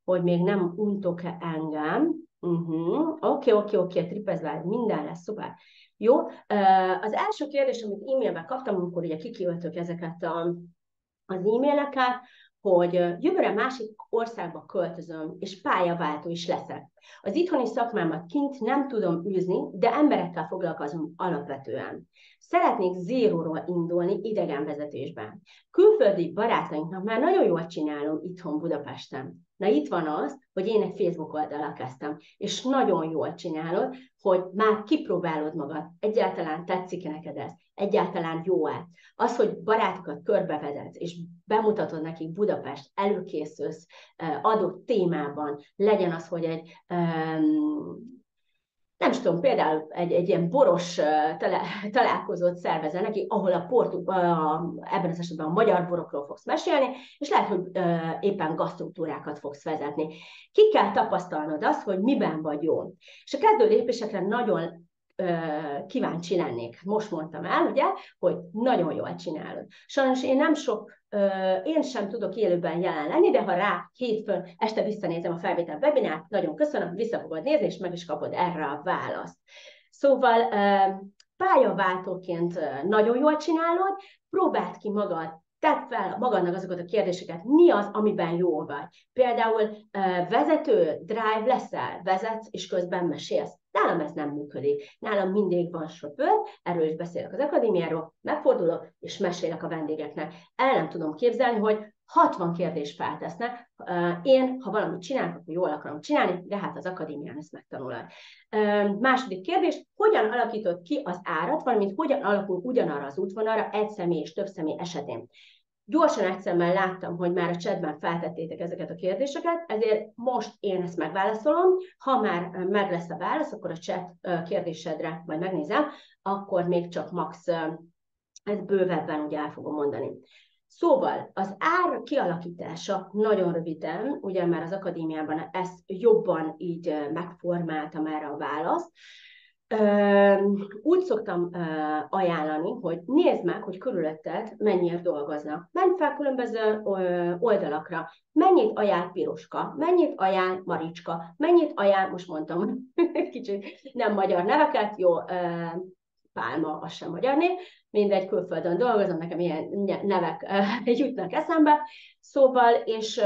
hogy még nem untok-e engem. Oké, oké, oké, tripezvágy, minden lesz, szuper. Jó, az első kérdés, amit e-mailben kaptam, amikor ugye kikiöltök ezeket a, az e-maileket, hogy jövőre másik országba költözöm, és pályaváltó is leszek. Az itthoni szakmámat kint nem tudom űzni, de emberekkel foglalkozom alapvetően. Szeretnék zéróról indulni idegenvezetésben. Külföldi barátainknak már nagyon jól csinálom itthon Budapesten. Na itt van az, hogy én egy Facebook oldalra kezdtem, és nagyon jól csinálod, hogy már kipróbálod magad, egyáltalán tetszik-e neked ez, egyáltalán jó-e. Az, hogy barátokat körbevezetsz, és bemutatod nekik Budapest, előkészülsz adott témában, legyen az, hogy egy, nem is tudom, például egy, egy ilyen boros találkozót szervezel neki, ahol a portug, ebben az esetben a magyar borokról fogsz mesélni, és lehet, hogy éppen gasztrótúrákat fogsz vezetni. Ki kell tapasztalnod azt, hogy miben vagy jó. És a kezdő lépésekre nagyon kíváncsi lennék. Most mondtam el, ugye, hogy nagyon jól csinálod. Sajnos én nem sok, én sem tudok élőben jelen lenni, de ha rá hétfőn este visszanézem a felvétel webinárt, nagyon köszönöm, vissza fogod nézni, és meg is kapod erre a választ. Szóval pályaváltóként nagyon jól csinálod, próbáld ki magad, tedd fel magadnak azokat a kérdéseket, mi az, amiben jó vagy. Például vezető, drive leszel, vezetsz, és közben mesélsz. Nálam ez nem működik. Nálam mindig van sofőr, erről is beszélek az akadémiáról, megfordulok, és mesélek a vendégeknek. El nem tudom képzelni, hogy hatvan kérdést feltesznek. Én, ha valamit csinálok, akkor jól akarom csinálni, de hát az akadémián ezt megtanulod. Második kérdés, hogyan alakítod ki az árat, valamint hogyan alakul ugyanarra az útvonalra egy személy és több személy esetén. Gyorsan egyszerűen láttam, hogy már a chatben feltettétek ezeket a kérdéseket, ezért most én ezt megválaszolom. Ha már meg lesz a válasz, akkor a chat kérdésedre majd megnézem, akkor még csak max ezt bővebben ugye el fogom mondani. Szóval az ár kialakítása nagyon röviden, ugye már az akadémiában ezt jobban így megformáltam erre a választ. Úgy szoktam ajánlani, hogy nézd meg, hogy körülötted mennyiért dolgoznak. Menj fel különböző oldalakra. Mennyit ajánl Piroska, mennyit ajánl Maricska, mennyit ajánl, most mondtam kicsit nem magyar neveket, jó, Pálma, az sem magyar név, mindegy, külföldön dolgozom, nekem ilyen nevek jutnak eszembe. Szóval, és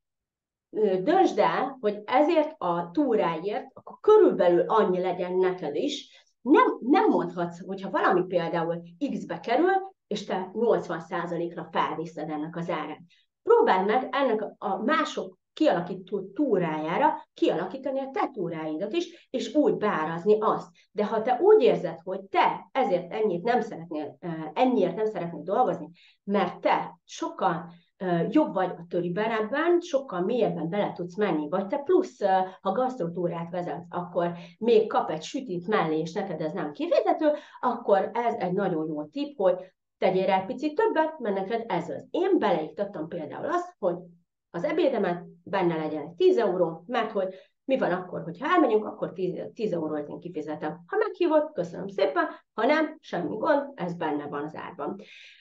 döntsd el, hogy ezért a túráért, akkor körülbelül annyi legyen neked is. Nem, nem mondhatsz, hogyha valami például X-be kerül, és te nyolcvan százalékra felviszed ennek az árát. Próbáld meg ennek a mások kialakító túrájára kialakítani a te túráidat is, és úgy beárazni azt. De ha te úgy érzed, hogy te ezért ennyit nem szeretnél, ennyiért nem szeretnél dolgozni, mert te sokkal jobb vagy a töriben ebben, sokkal mélyebben bele tudsz menni, vagy te plusz, ha gasztrotúrát vezetsz, akkor még kap egy sütit mellé, és neked ez nem kifizető, akkor ez egy nagyon jó tipp, hogy tegyél rá egy picit többet, mert neked ez az. Én beleiktattam például azt, hogy az ebédemet benne legyen egy tíz euró, mert hogy mi van akkor, hogyha elmegyünk, akkor tíz eurót én kifizetem. Ha meghívott, köszönöm szépen, ha nem, semmi gond, ez benne van az árban.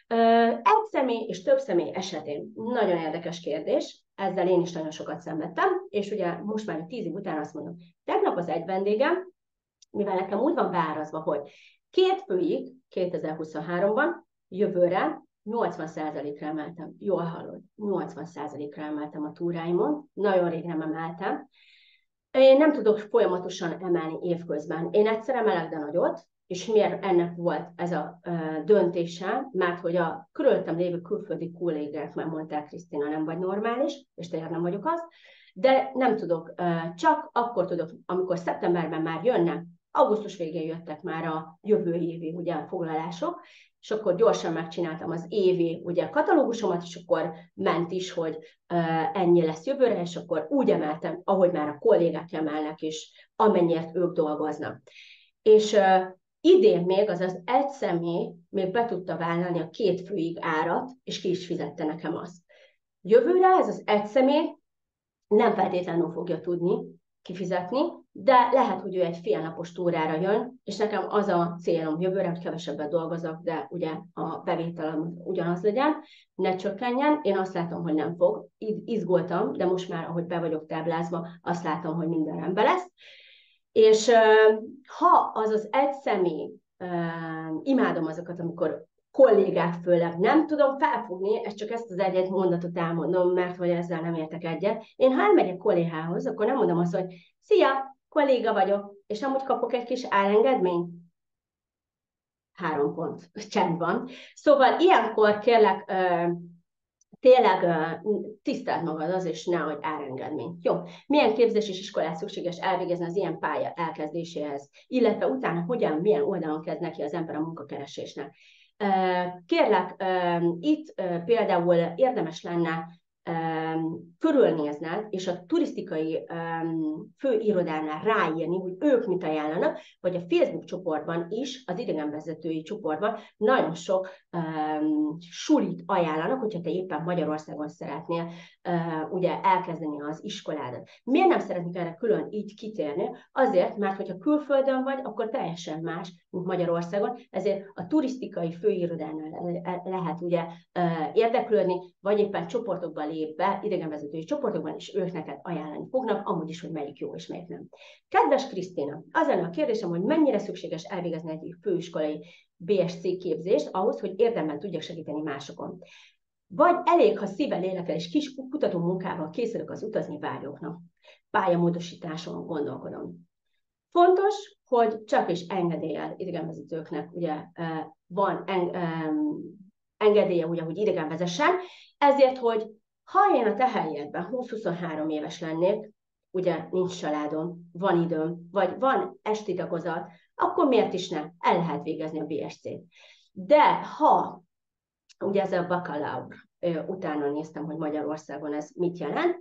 Egy személy és több személy esetén nagyon érdekes kérdés, ezzel én is nagyon sokat szenvedtem, és ugye most már tíz év után azt mondom, tegnap az egy vendégem, mivel nekem úgy van beárazva, hogy két főig kétezer-huszonháromban, jövőre nyolcvan százalékra emeltem, jól hallod, nyolcvan százalékra emeltem a túráimon, nagyon rég nem emeltem. Én nem tudok folyamatosan emelni évközben. Én egyszer emelek, de nagyot, és miért ennek volt ez a uh, döntése, mert hogy a körülöttem lévő külföldi kollégák már mondták, Krisztina, nem vagy normális, és tényleg nem vagyok az, de nem tudok, uh, csak akkor tudok, amikor szeptemberben már jönnek, augusztus végén jöttek már a jövő évi ugye, foglalások, és akkor gyorsan megcsináltam az évi ugye, katalógusomat, és akkor ment is, hogy uh, ennyi lesz jövőre, és akkor úgy emeltem, ahogy már a kollégák emelnek, és amennyiért ők dolgoznak. És uh, idén még az az egy személy még be tudta vállalni a két főig árat, és ki is fizette nekem azt. Jövőre ez az egy személy nem feltétlenül fogja tudni kifizetni, de lehet, hogy ő egy félnapos túrára jön, és nekem az a célom jövőre, hogy kevesebbet dolgozok, de ugye a bevételem ugyanaz legyen, ne csökkenjen. Én azt látom, hogy nem fog. Izgultam, de most már, ahogy be vagyok táblázva, azt látom, hogy minden rendben lesz. És ha az az egy személy, imádom azokat, amikor kollégák főleg, nem tudom felfogni, ezt csak ezt az egy-egy mondatot elmondom, mert hogy ezzel nem értek egyet. Én ha elmegyek kollégához, akkor nem mondom azt, hogy szia, kolléga vagyok, és amúgy kapok egy kis árengedményt. Három pont, csend van. Szóval ilyenkor kérlek, tényleg tiszteld magad az, és nehogy árengedményt. Jó, milyen képzés és iskolát szükséges elvégezni az ilyen pálya elkezdéséhez, illetve utána hogyan, milyen oldalon kezd neki az ember a munkakeresésnek. Kérlek, itt például érdemes lenne körülnézned, és a turisztikai főirodánál ráírni, hogy ők mit ajánlanak, vagy a Facebook csoportban is, az idegenvezetői csoportban nagyon sok um, sulit ajánlanak, hogyha te éppen Magyarországon szeretnél uh, ugye elkezdeni az iskoládat. Miért nem szeretnék erre külön így kitérni? Azért, mert hogyha külföldön vagy, akkor teljesen más, mint Magyarországon, ezért a turisztikai főirodánál lehet ugye uh, érdeklődni, vagy éppen csoportokban lép be, idegenvezetői csoportokban, és ők neked ajánlani fognak, amúgy is, hogy melyik jó és melyik nem. Kedves Krisztina, az lenne a kérdésem, hogy mennyire szükséges elvégezni egy főiskolai bé es cé képzést ahhoz, hogy érdemben tudjak segíteni másokon. Vagy elég, ha szívvel, lélekkel és kis kutató munkával készülök az utazni vágyóknak. Pályamódosításon gondolkodom. Fontos, hogy csak is engedéllyel idegenvezetőknek ugye van engedélye, ugye, hogy idegen vezessen, ezért, hogy ha én a te helyedben húsz-huszonhárom éves lennék, ugye nincs családom, van időm, vagy van esti tagozat, akkor miért is ne? El lehet végezni a bé es cét. De ha, ugye ez a bakalaur, utána néztem, hogy Magyarországon ez mit jelent,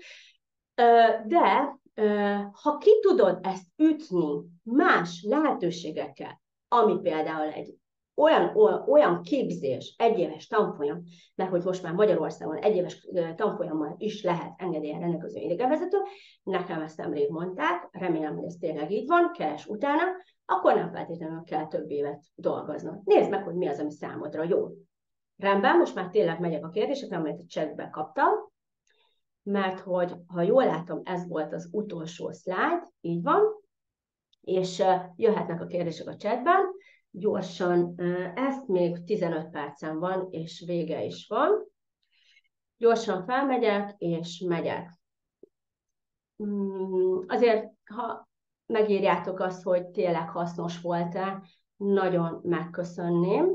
de ha ki tudod ezt ütni más lehetőségekkel, ami például egy olyan, olyan képzés, egyéves tanfolyam, mert hogy most már Magyarországon egyéves tanfolyammal is lehet engedélyen rendelkező idegenvezető, nekem ezt nemrég mondták, remélem, hogy ez tényleg így van, keres utána, akkor nem feltétlenül kell több évet dolgoznod. Nézd meg, hogy mi az, ami számodra jó. Rendben, most már tényleg megyek a kérdésekre, amelyet a chatbe kaptam, mert hogy, ha jól látom, ez volt az utolsó szlájd, így van, és jöhetnek a kérdések a chatben. Gyorsan, ezt még tizenöt percen van, és vége is van. Gyorsan felmegyek, és megyek. Azért, ha megírjátok azt, hogy tényleg hasznos volt-e, nagyon megköszönném,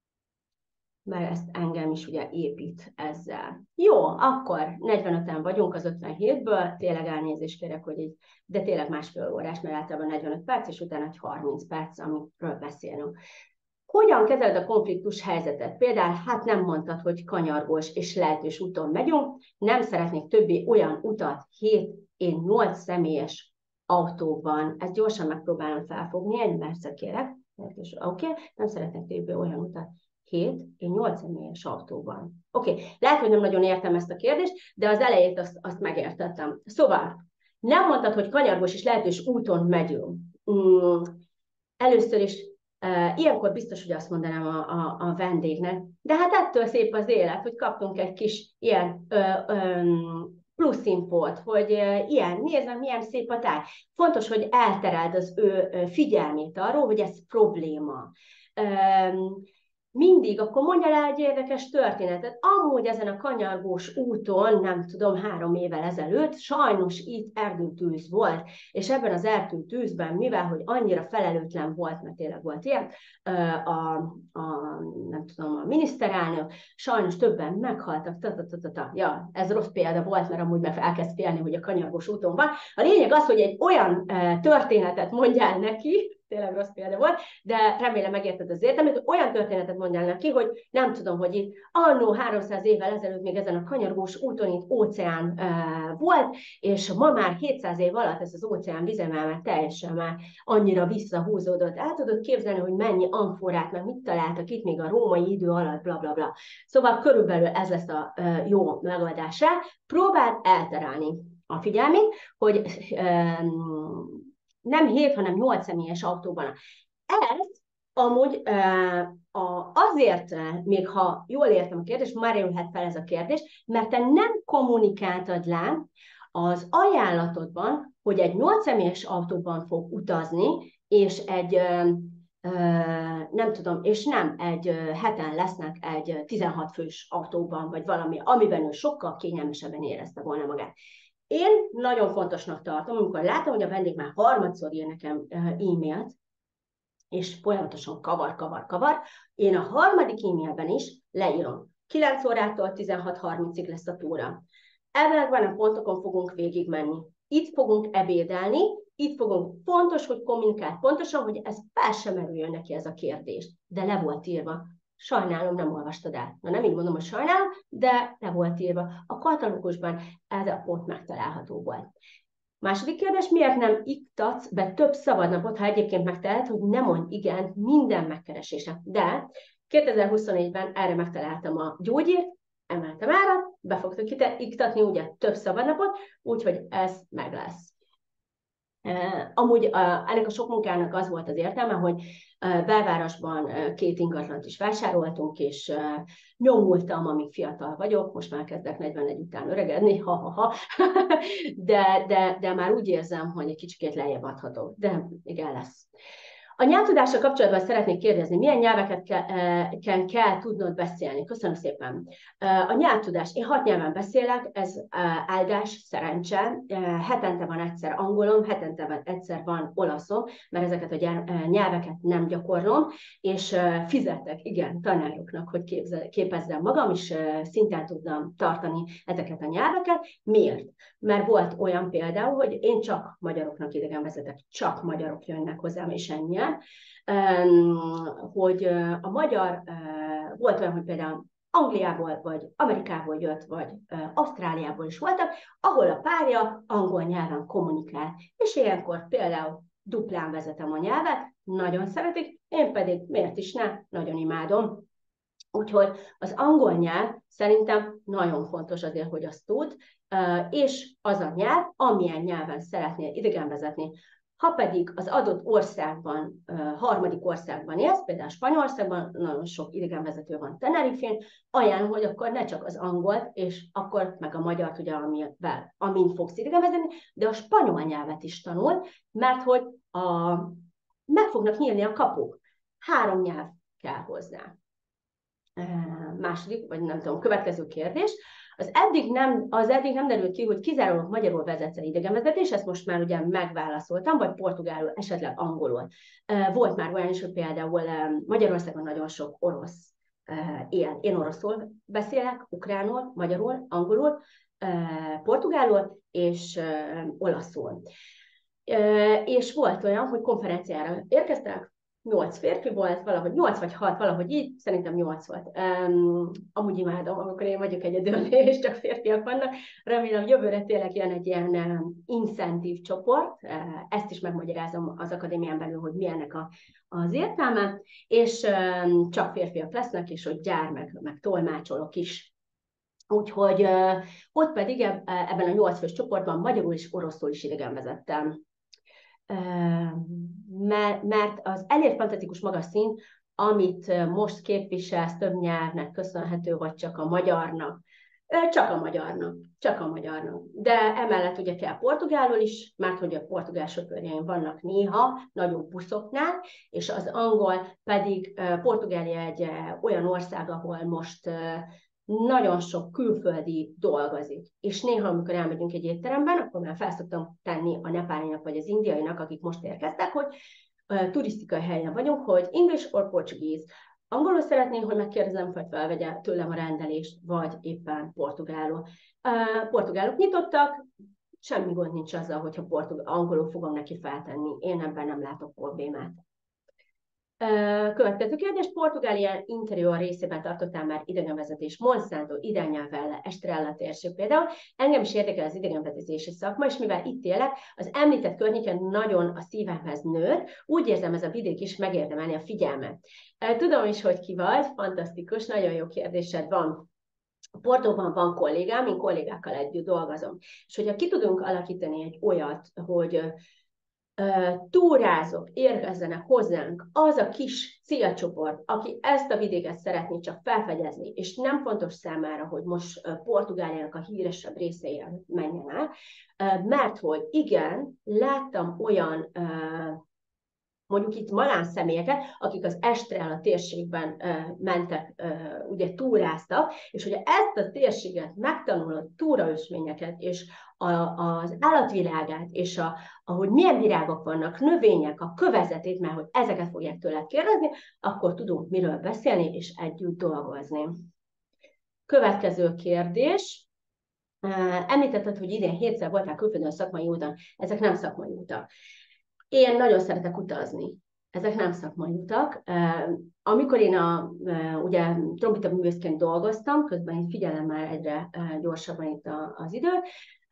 mert ezt engem is ugye épít ezzel. Jó, akkor negyvenöten vagyunk az ötvenhétből, tényleg elnézést kérek, hogy így, de tényleg másfél órás, mert általában negyvenöt perc, és utána egy harminc perc, amiről beszélünk. Hogyan kezeled a konfliktus helyzetet? Például, hát nem mondtad, hogy kanyargós és lehetős úton megyünk, nem szeretnék többé olyan utat, hét, én nyolc személyes autóban. Ezt gyorsan megpróbálom felfogni, egy percet kérek. Oké, okay. Nem szeretnék többé olyan utat. hét, én nyolc személyes autóban. Oké, okay. Lehet, hogy nem nagyon értem ezt a kérdést, de az elejét azt, azt megértettem. Szóval, nem mondtad, hogy kanyargós és lehetős úton megyünk. Mm, először is, uh, ilyenkor biztos, hogy azt mondanám a, a, a vendégnek, de hát ettől szép az élet, hogy kaptunk egy kis ilyen uh, um, plusz infót, hogy uh, ilyen, nézd meg, milyen szép a táj. Fontos, hogy eltereld az ő uh, figyelmét arról, hogy ez probléma. Um, Mindig, akkor mondja le egy érdekes történetet. Amúgy ezen a kanyargós úton, nem tudom, három évvel ezelőtt, sajnos itt erdőtűz volt, és ebben az erdőtűzben, mivel hogy annyira felelőtlen volt, mert tényleg volt ilyen, a, a, nem tudom, a miniszterelnök, sajnos többen meghaltak, ta, ta, ta, ta, ta. Ja, ez rossz példa volt, mert amúgy meg elkezd félni, hogy a kanyargós úton van. A lényeg az, hogy egy olyan történetet mondjál neki, tényleg rossz példa volt, de remélem megérted az értelmet, hogy olyan történetet mondjál neki, hogy nem tudom, hogy itt annó háromszáz évvel ezelőtt még ezen a kanyargós úton itt óceán uh, volt, és ma már hétszáz év alatt ez az óceán vizemelme teljesen már annyira visszahúzódott. El tudod képzelni, hogy mennyi amforát, meg mit találtak itt még a római idő alatt, bla bla bla. Szóval körülbelül ez lesz a uh, jó megoldás rá. Próbáld elterelni a figyelmét, hogy um, nem hét, hanem nyolc személyes autóban. Ez amúgy azért, még ha jól értem a kérdést, már jöhet fel ez a kérdés, mert te nem kommunikáltad le az ajánlatodban, hogy egy nyolc személyes autóban fog utazni, és egy, nem tudom, és nem egy heten lesznek egy tizenhat fős autóban, vagy valami, amiben ő sokkal kényelmesebben érezte volna magát. Én nagyon fontosnak tartom, amikor látom, hogy a vendég már harmadszor ír nekem e-mailt, és folyamatosan kavar, kavar, kavar, én a harmadik e-mailben is leírom. kilenc órától tizenhat harmincig lesz a túra. Ebben a pontokon fogunk végigmenni. Itt fogunk ebédelni, itt fogunk, fontos, hogy kommunikál pontosan, hogy ez fel sem merüljön neki ez a kérdés. De le volt írva. Sajnálom, nem olvastad el. Na nem így mondom, hogy sajnálom, de le volt írva. A katalógusban ez a pont megtalálható volt. Második kérdés, miért nem iktatsz be több szabadnapot, ha egyébként megtehet, hogy nem mondj igen minden megkeresésre. De kétezer-huszonnégyben erre megtaláltam a gyógyírt, emeltem árat, be fogtok iktatni ugye több szabadnapot, úgyhogy ez meg lesz. Amúgy ennek a sok munkának az volt az értelme, hogy belvárosban két ingatlant is vásároltunk, és nyomultam, amíg fiatal vagyok, most már kezdek negyvenegy után öregedni, ha-ha-ha, de, de, de már úgy érzem, hogy egy kicsikét lejjebb adhatok, de igen lesz. A nyelvtudással kapcsolatban szeretnék kérdezni, milyen nyelveket kell, kell tudnod beszélni? Köszönöm szépen. A nyelvtudás. Én hat nyelven beszélek, ez áldás, szerencse. Hetente van egyszer angolom, hetente van egyszer van olaszom, mert ezeket a nyelveket nem gyakorlom, és fizetek, igen, tanároknak, hogy képzel, képezzem magam, és szinten tudnam tartani ezeket a nyelveket. Miért? Mert volt olyan például, hogy én csak magyaroknak idegenvezetek, csak magyarok jönnek hozzám, és ennyi. Hogy a magyar, volt olyan, hogy például Angliából, vagy Amerikából jött, vagy Ausztráliából is voltak, ahol a párja angol nyelven kommunikál. És ilyenkor például duplán vezetem a nyelvet, nagyon szeretik, én pedig miért is ne, nagyon imádom. Úgyhogy az angol nyelv szerintem nagyon fontos azért, hogy azt tud, és az a nyelv, amilyen nyelven szeretnél idegenvezetni. Ha pedig az adott országban, harmadik országban élsz, például Spanyolországban, nagyon sok idegenvezető van Tenerifén, ajánlom, hogy akkor ne csak az angolt, és akkor meg a magyart, ugye, amivel, amin fogsz idegenvezetni, de a spanyol nyelvet is tanul, mert hogy a, meg fognak nyílni a kapuk. Három nyelv kell hozzá. Második, vagy nem tudom, következő kérdés. Az eddig nem, az eddig nem derült ki, hogy kizárólag magyarul vezetsz el idegenvezetés, ezt most már ugye megválaszoltam, vagy portugálul, esetleg angolul. Volt már olyan is, hogy például Magyarországon nagyon sok orosz él. Én oroszul beszélek, ukránul, magyarul, angolul, portugálul és olaszul. És volt olyan, hogy konferenciára érkeztek, nyolc férfi volt, valahogy nyolc vagy hat, valahogy így, szerintem nyolc volt. Um, amúgy imádom, amikor én vagyok egyedül, és csak férfiak vannak. Remélem, jövőre tényleg jön egy ilyen um, incentív csoport, uh, ezt is megmagyarázom az akadémián belül, hogy milyennek a, az értelme, és um, csak férfiak lesznek, és hogy gyár, meg, meg tolmácsolok is. Úgyhogy uh, ott pedig eb- ebben a nyolc fős csoportban magyarul és oroszul is idegenvezettem. Mert az elért fantasztikus magas szint, amit most képviselsz, több nyelvnek köszönhető, vagy csak a magyarnak. Csak a magyarnak, csak a magyarnak. De emellett ugye kell portugálul is, mert hogy a portugál sofőrjeim vannak néha, nagyobb buszoknál, és az angol pedig, Portugália egy olyan ország, ahol most nagyon sok külföldi dolgozik. És néha, amikor elmegyünk egy étteremben, akkor már fel szoktam tenni a nepálinak vagy az indiainak, akik most érkeztek, hogy uh, turisztikai helyen vagyunk, hogy English or Portuguese. Angolul szeretnénk, hogy megkérdezem, vagy felvegye tőlem a rendelést, vagy éppen portugálul. Uh, portugálok nyitottak, semmi gond nincs azzal, hogyha portugál, angolul fogom neki feltenni. Én ebben nem látok problémát. Következő kérdés, Portugália interior részében tartottál már idegenvezetés, Monsanto, irányelvvel, Estrella térség például. Engem is érdekel az idegenvezetési szakma, és mivel itt élek, az említett környéken nagyon a szívemhez nőtt, úgy érzem, ez a vidék is megérdemelni a figyelmet. Tudom is, hogy ki vagy, fantasztikus, nagyon jó kérdésed van. Portóban van kollégám, én kollégákkal együtt dolgozom. És hogyha ki tudunk alakítani egy olyat, hogy túrázók érkezzenek hozzánk, az a kis célcsoport, aki ezt a vidéket szeretné csak felfedezni, és nem fontos számára, hogy most Portugáliának a híresebb részeire menjen el, mert hogy igen, láttam olyan mondjuk itt malán személyeket, akik az Estrella a térségben uh, mentek, uh, ugye túráztak, és hogy ezt a térséget megtanulod, túraösvényeket, és a, az állatvilágát, és a, ahogy milyen virágok vannak, növények, a kövezetét, mert hogy ezeket fogják tőled kérdezni, akkor tudunk miről beszélni, és együtt dolgozni. Következő kérdés. Uh, említetted, hogy idén hétszer voltál külföldön szakmai úton. Ezek nem szakmai utak. Én nagyon szeretek utazni. Ezek nem szakmai utak. Amikor én a, ugye trombita művészként dolgoztam, közben én figyelem már egyre gyorsabban itt az időt,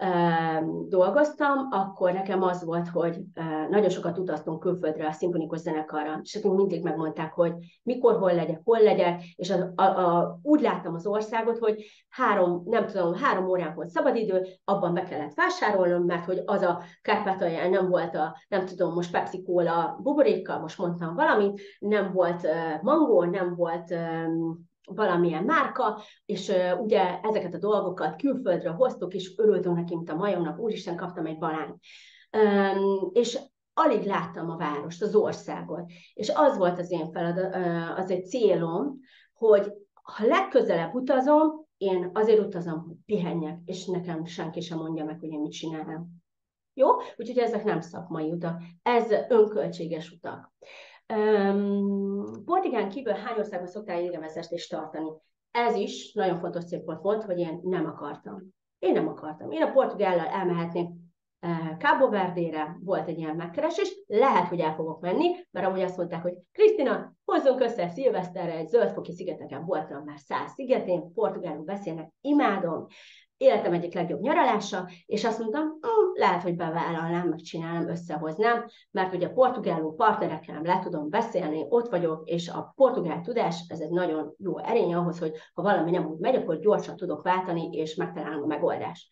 dolgoztam, akkor nekem az volt, hogy nagyon sokat utaztunk külföldre a szimfonikus zenekarra, és akkor mindig megmondták, hogy mikor, hol legyek, hol legyek, és a, a, a, úgy láttam az országot, hogy három, nem tudom, három órán volt szabadidő, abban be kellett vásárolnom, mert hogy az a Kárpátalján nem volt a, nem tudom, most Pepsi Cola buborékkal, most mondtam valamit, nem volt uh, mangó, nem volt um, valamilyen márka, és uh, ugye ezeket a dolgokat külföldről hoztuk, és örültünk neki, mint a majomnak, úristen, kaptam egy balányt. Um, és alig láttam a várost, az országot. És az volt az én feladat, uh, az egy célom, hogy ha legközelebb utazom, én azért utazom, hogy pihenjek, és nekem senki sem mondja meg, hogy én mit csinálom. Jó? Úgyhogy ezek nem szakmai utak. Ez önköltséges utak. Um, Portugán kívül hány országban szoktál idegenvezetést tartani? Ez is nagyon fontos szempont volt, hogy én nem akartam. Én nem akartam. Én a Portugállal elmehetnék uh, Cabo Verdére, volt egy ilyen megkeresés, lehet, hogy el fogok menni, mert amúgy azt mondták, hogy Krisztina, hozzunk össze szilveszterre, egy zöldfoki szigeteken voltam már száz szigetén, portugálul beszélnek, imádom, életem egyik legjobb nyaralása, és azt mondtam, hm, lehet, hogy bevállalnám, megcsinálom, összehoznám, mert ugye a portugálul partnerekkel le tudom beszélni, ott vagyok, és a portugál tudás, ez egy nagyon jó erény ahhoz, hogy ha valami nem úgy megy, akkor gyorsan tudok váltani, és megtalálom a megoldást.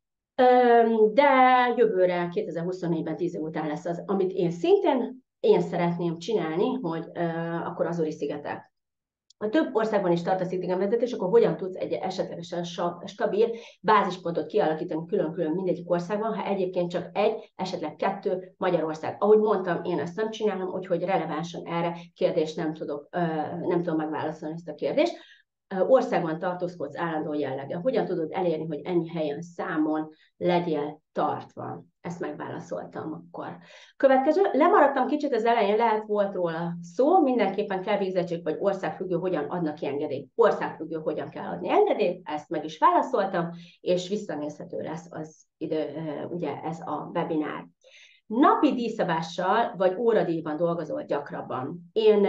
De jövőre, kétezer-huszonnégyben, tíz év után lesz az, amit én szintén én szeretném csinálni, hogy akkor Azori-szigetek. Ha több országban is tartasz idegenvezetés, akkor hogyan tudsz egy esetlegesen stabil bázispontot kialakítani külön-külön mindegyik országban, ha egyébként csak egy, esetleg kettő Magyarország. Ahogy mondtam, én ezt nem csinálom, úgyhogy relevánsan erre kérdést nem tudok, nem tudom megválaszolni ezt a kérdést. Országban tartózkodsz állandó jelleggel. Hogyan tudod elérni, hogy ennyi helyen számon legyél tartva? Ezt megválaszoltam akkor. Következő, lemaradtam kicsit az elején, lehet volt róla szó, mindenképpen kell végzettség, vagy országfüggő, hogyan adnak ki engedélyt. Országfüggő, hogyan kell adni engedélyt, ezt meg is válaszoltam, és visszanézhető lesz az idő, ugye ez a webinár. Napi díjszabással vagy óradíjban dolgozol gyakrabban. Én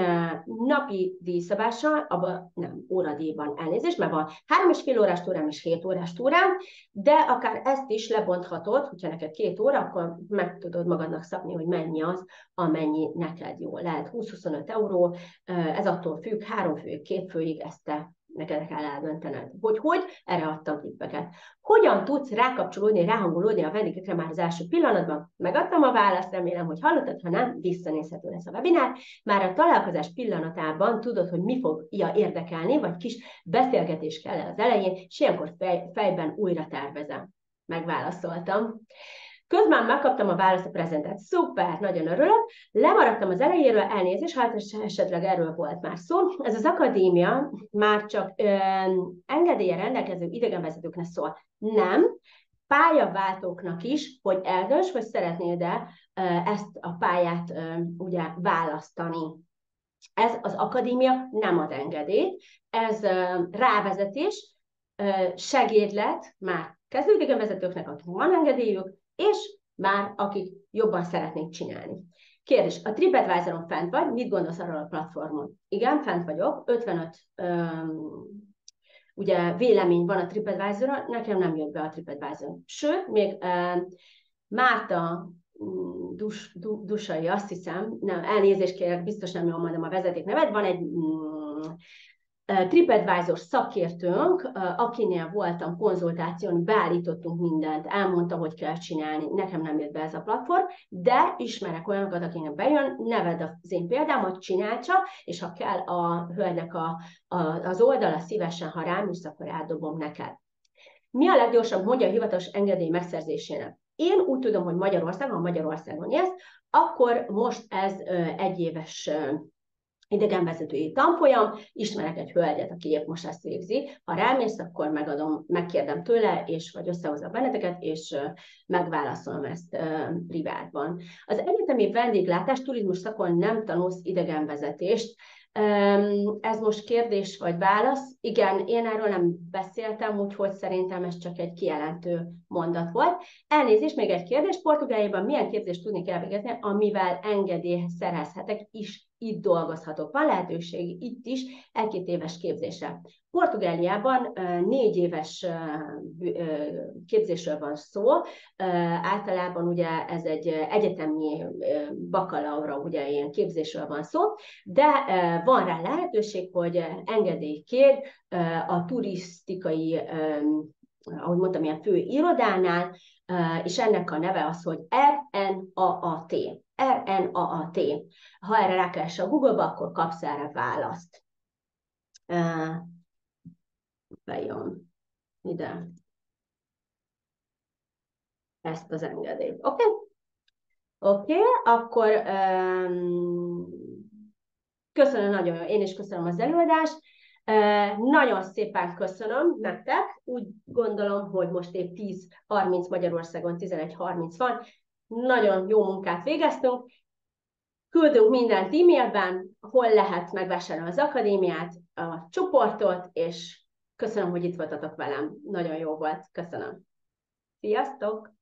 napi díjszabással, abban nem, óradíjban elnézést, mert van három és fél órás túrám és hét órás túrám, de akár ezt is lebonthatod, hogyha neked két óra, akkor meg tudod magadnak szabni, hogy mennyi az, amennyi neked jó. Lehet húsz-huszonöt euró, ez attól függ, három főig, két főig, ezt te neked kell eldöntened. Hogy hogy? Erre adtam tippeket. Hogyan tudsz rákapcsolódni, ráhangolódni a vendégekre már az első pillanatban? Megadtam a választ, remélem, hogy hallottad, ha nem, visszanézhető lesz a webinár. Már a találkozás pillanatában tudod, hogy mi fogja érdekelni, vagy kis beszélgetés kell az elején, és ilyenkor fej, fejben újra tervezem. Megválaszoltam. Közben megkaptam a választ a prezentációt. Szuper, nagyon örülök. Lemaradtam az elejéről, elnézést, ha esetleg erről volt már szó. Ez az akadémia már csak ö, engedélye rendelkező idegenvezetőknek szól. Nem, pályaváltóknak is, hogy eldönts, hogy szeretnéd-e ezt a pályát ö, ugye választani. Ez az akadémia nem ad engedélyt, ez ö, rávezetés, ö, segédlet már kezdőidegenvezetőknek, akik van engedélyük, és már akik jobban szeretnék csinálni. Kérdés, a TripAdvisoron fent vagy, mit gondolsz arról a platformon? Igen, fent vagyok, ötvenöt um, ugye, vélemény van a TripAdvisoron, nekem nem jött be a TripAdvisor. Sőt, még um, Márta um, dus, du, Dusai, azt hiszem, nem, elnézést kérek, biztos nem jól mondom a vezeték nevet, van egy um, TripAdvisor szakértőnk, akinél voltam konzultáción, beállítottunk mindent, elmondta, hogy kell csinálni, nekem nem jött be ez a platform, de ismerek olyanokat, akinek bejön, neved az én példámat, csinál csak, és ha kell a hölgynek a, a, az oldala, szívesen, ha rám jössz, akkor átdobom neked. Mi a leggyorsabb módja a hivatalos engedély megszerzésének? Én úgy tudom, hogy Magyarországon, ha Magyarországon élsz, akkor most ez egy éves idegenvezetői tanfolyam, ismerek egy hölgyet, aki épp most ezt végzi. Ha rámész, akkor megadom, megkérdem tőle, és vagy összehozom benneteket, és megválaszolom ezt privátban. Az egyetemi vendéglátás turizmus szakon nem tanulsz idegenvezetést. Ez most kérdés vagy válasz? Igen, én erről nem beszéltem, úgyhogy szerintem ez csak egy kijelentő mondat volt. Elnézést, még egy kérdés. Portugáliában milyen képzést tudnék elvégezni, amivel engedélyt szerezhetek is? Itt dolgozhatok. Van lehetőség itt is egy-két éves képzésre. Portugáliában négy éves képzésről van szó. Általában ugye ez egy egyetemi bakalaura, ugye ilyen képzésről van szó, de van rá lehetőség, hogy engedélyt kér a turisztikai, ahogy mondtam, ilyen fő irodánál, és ennek a neve az, hogy er en á á té. er en á á té. Ha erre rákeres a Google-ba, akkor kapsz erre választ. Bejön ide ezt az engedélyt. Oké? Okay? Oké, okay, akkor um, köszönöm nagyon, én is köszönöm az előadást. Uh, nagyon szépen köszönöm nektek. Úgy gondolom, hogy most épp tíz harminc Magyarországon, tizenegy harminc van. Nagyon jó munkát végeztünk. Küldünk mindent e-mailben, hol lehet megvásárolni az akadémiát, a csoportot, és köszönöm, hogy itt voltatok velem. Nagyon jó volt. Köszönöm. Sziasztok!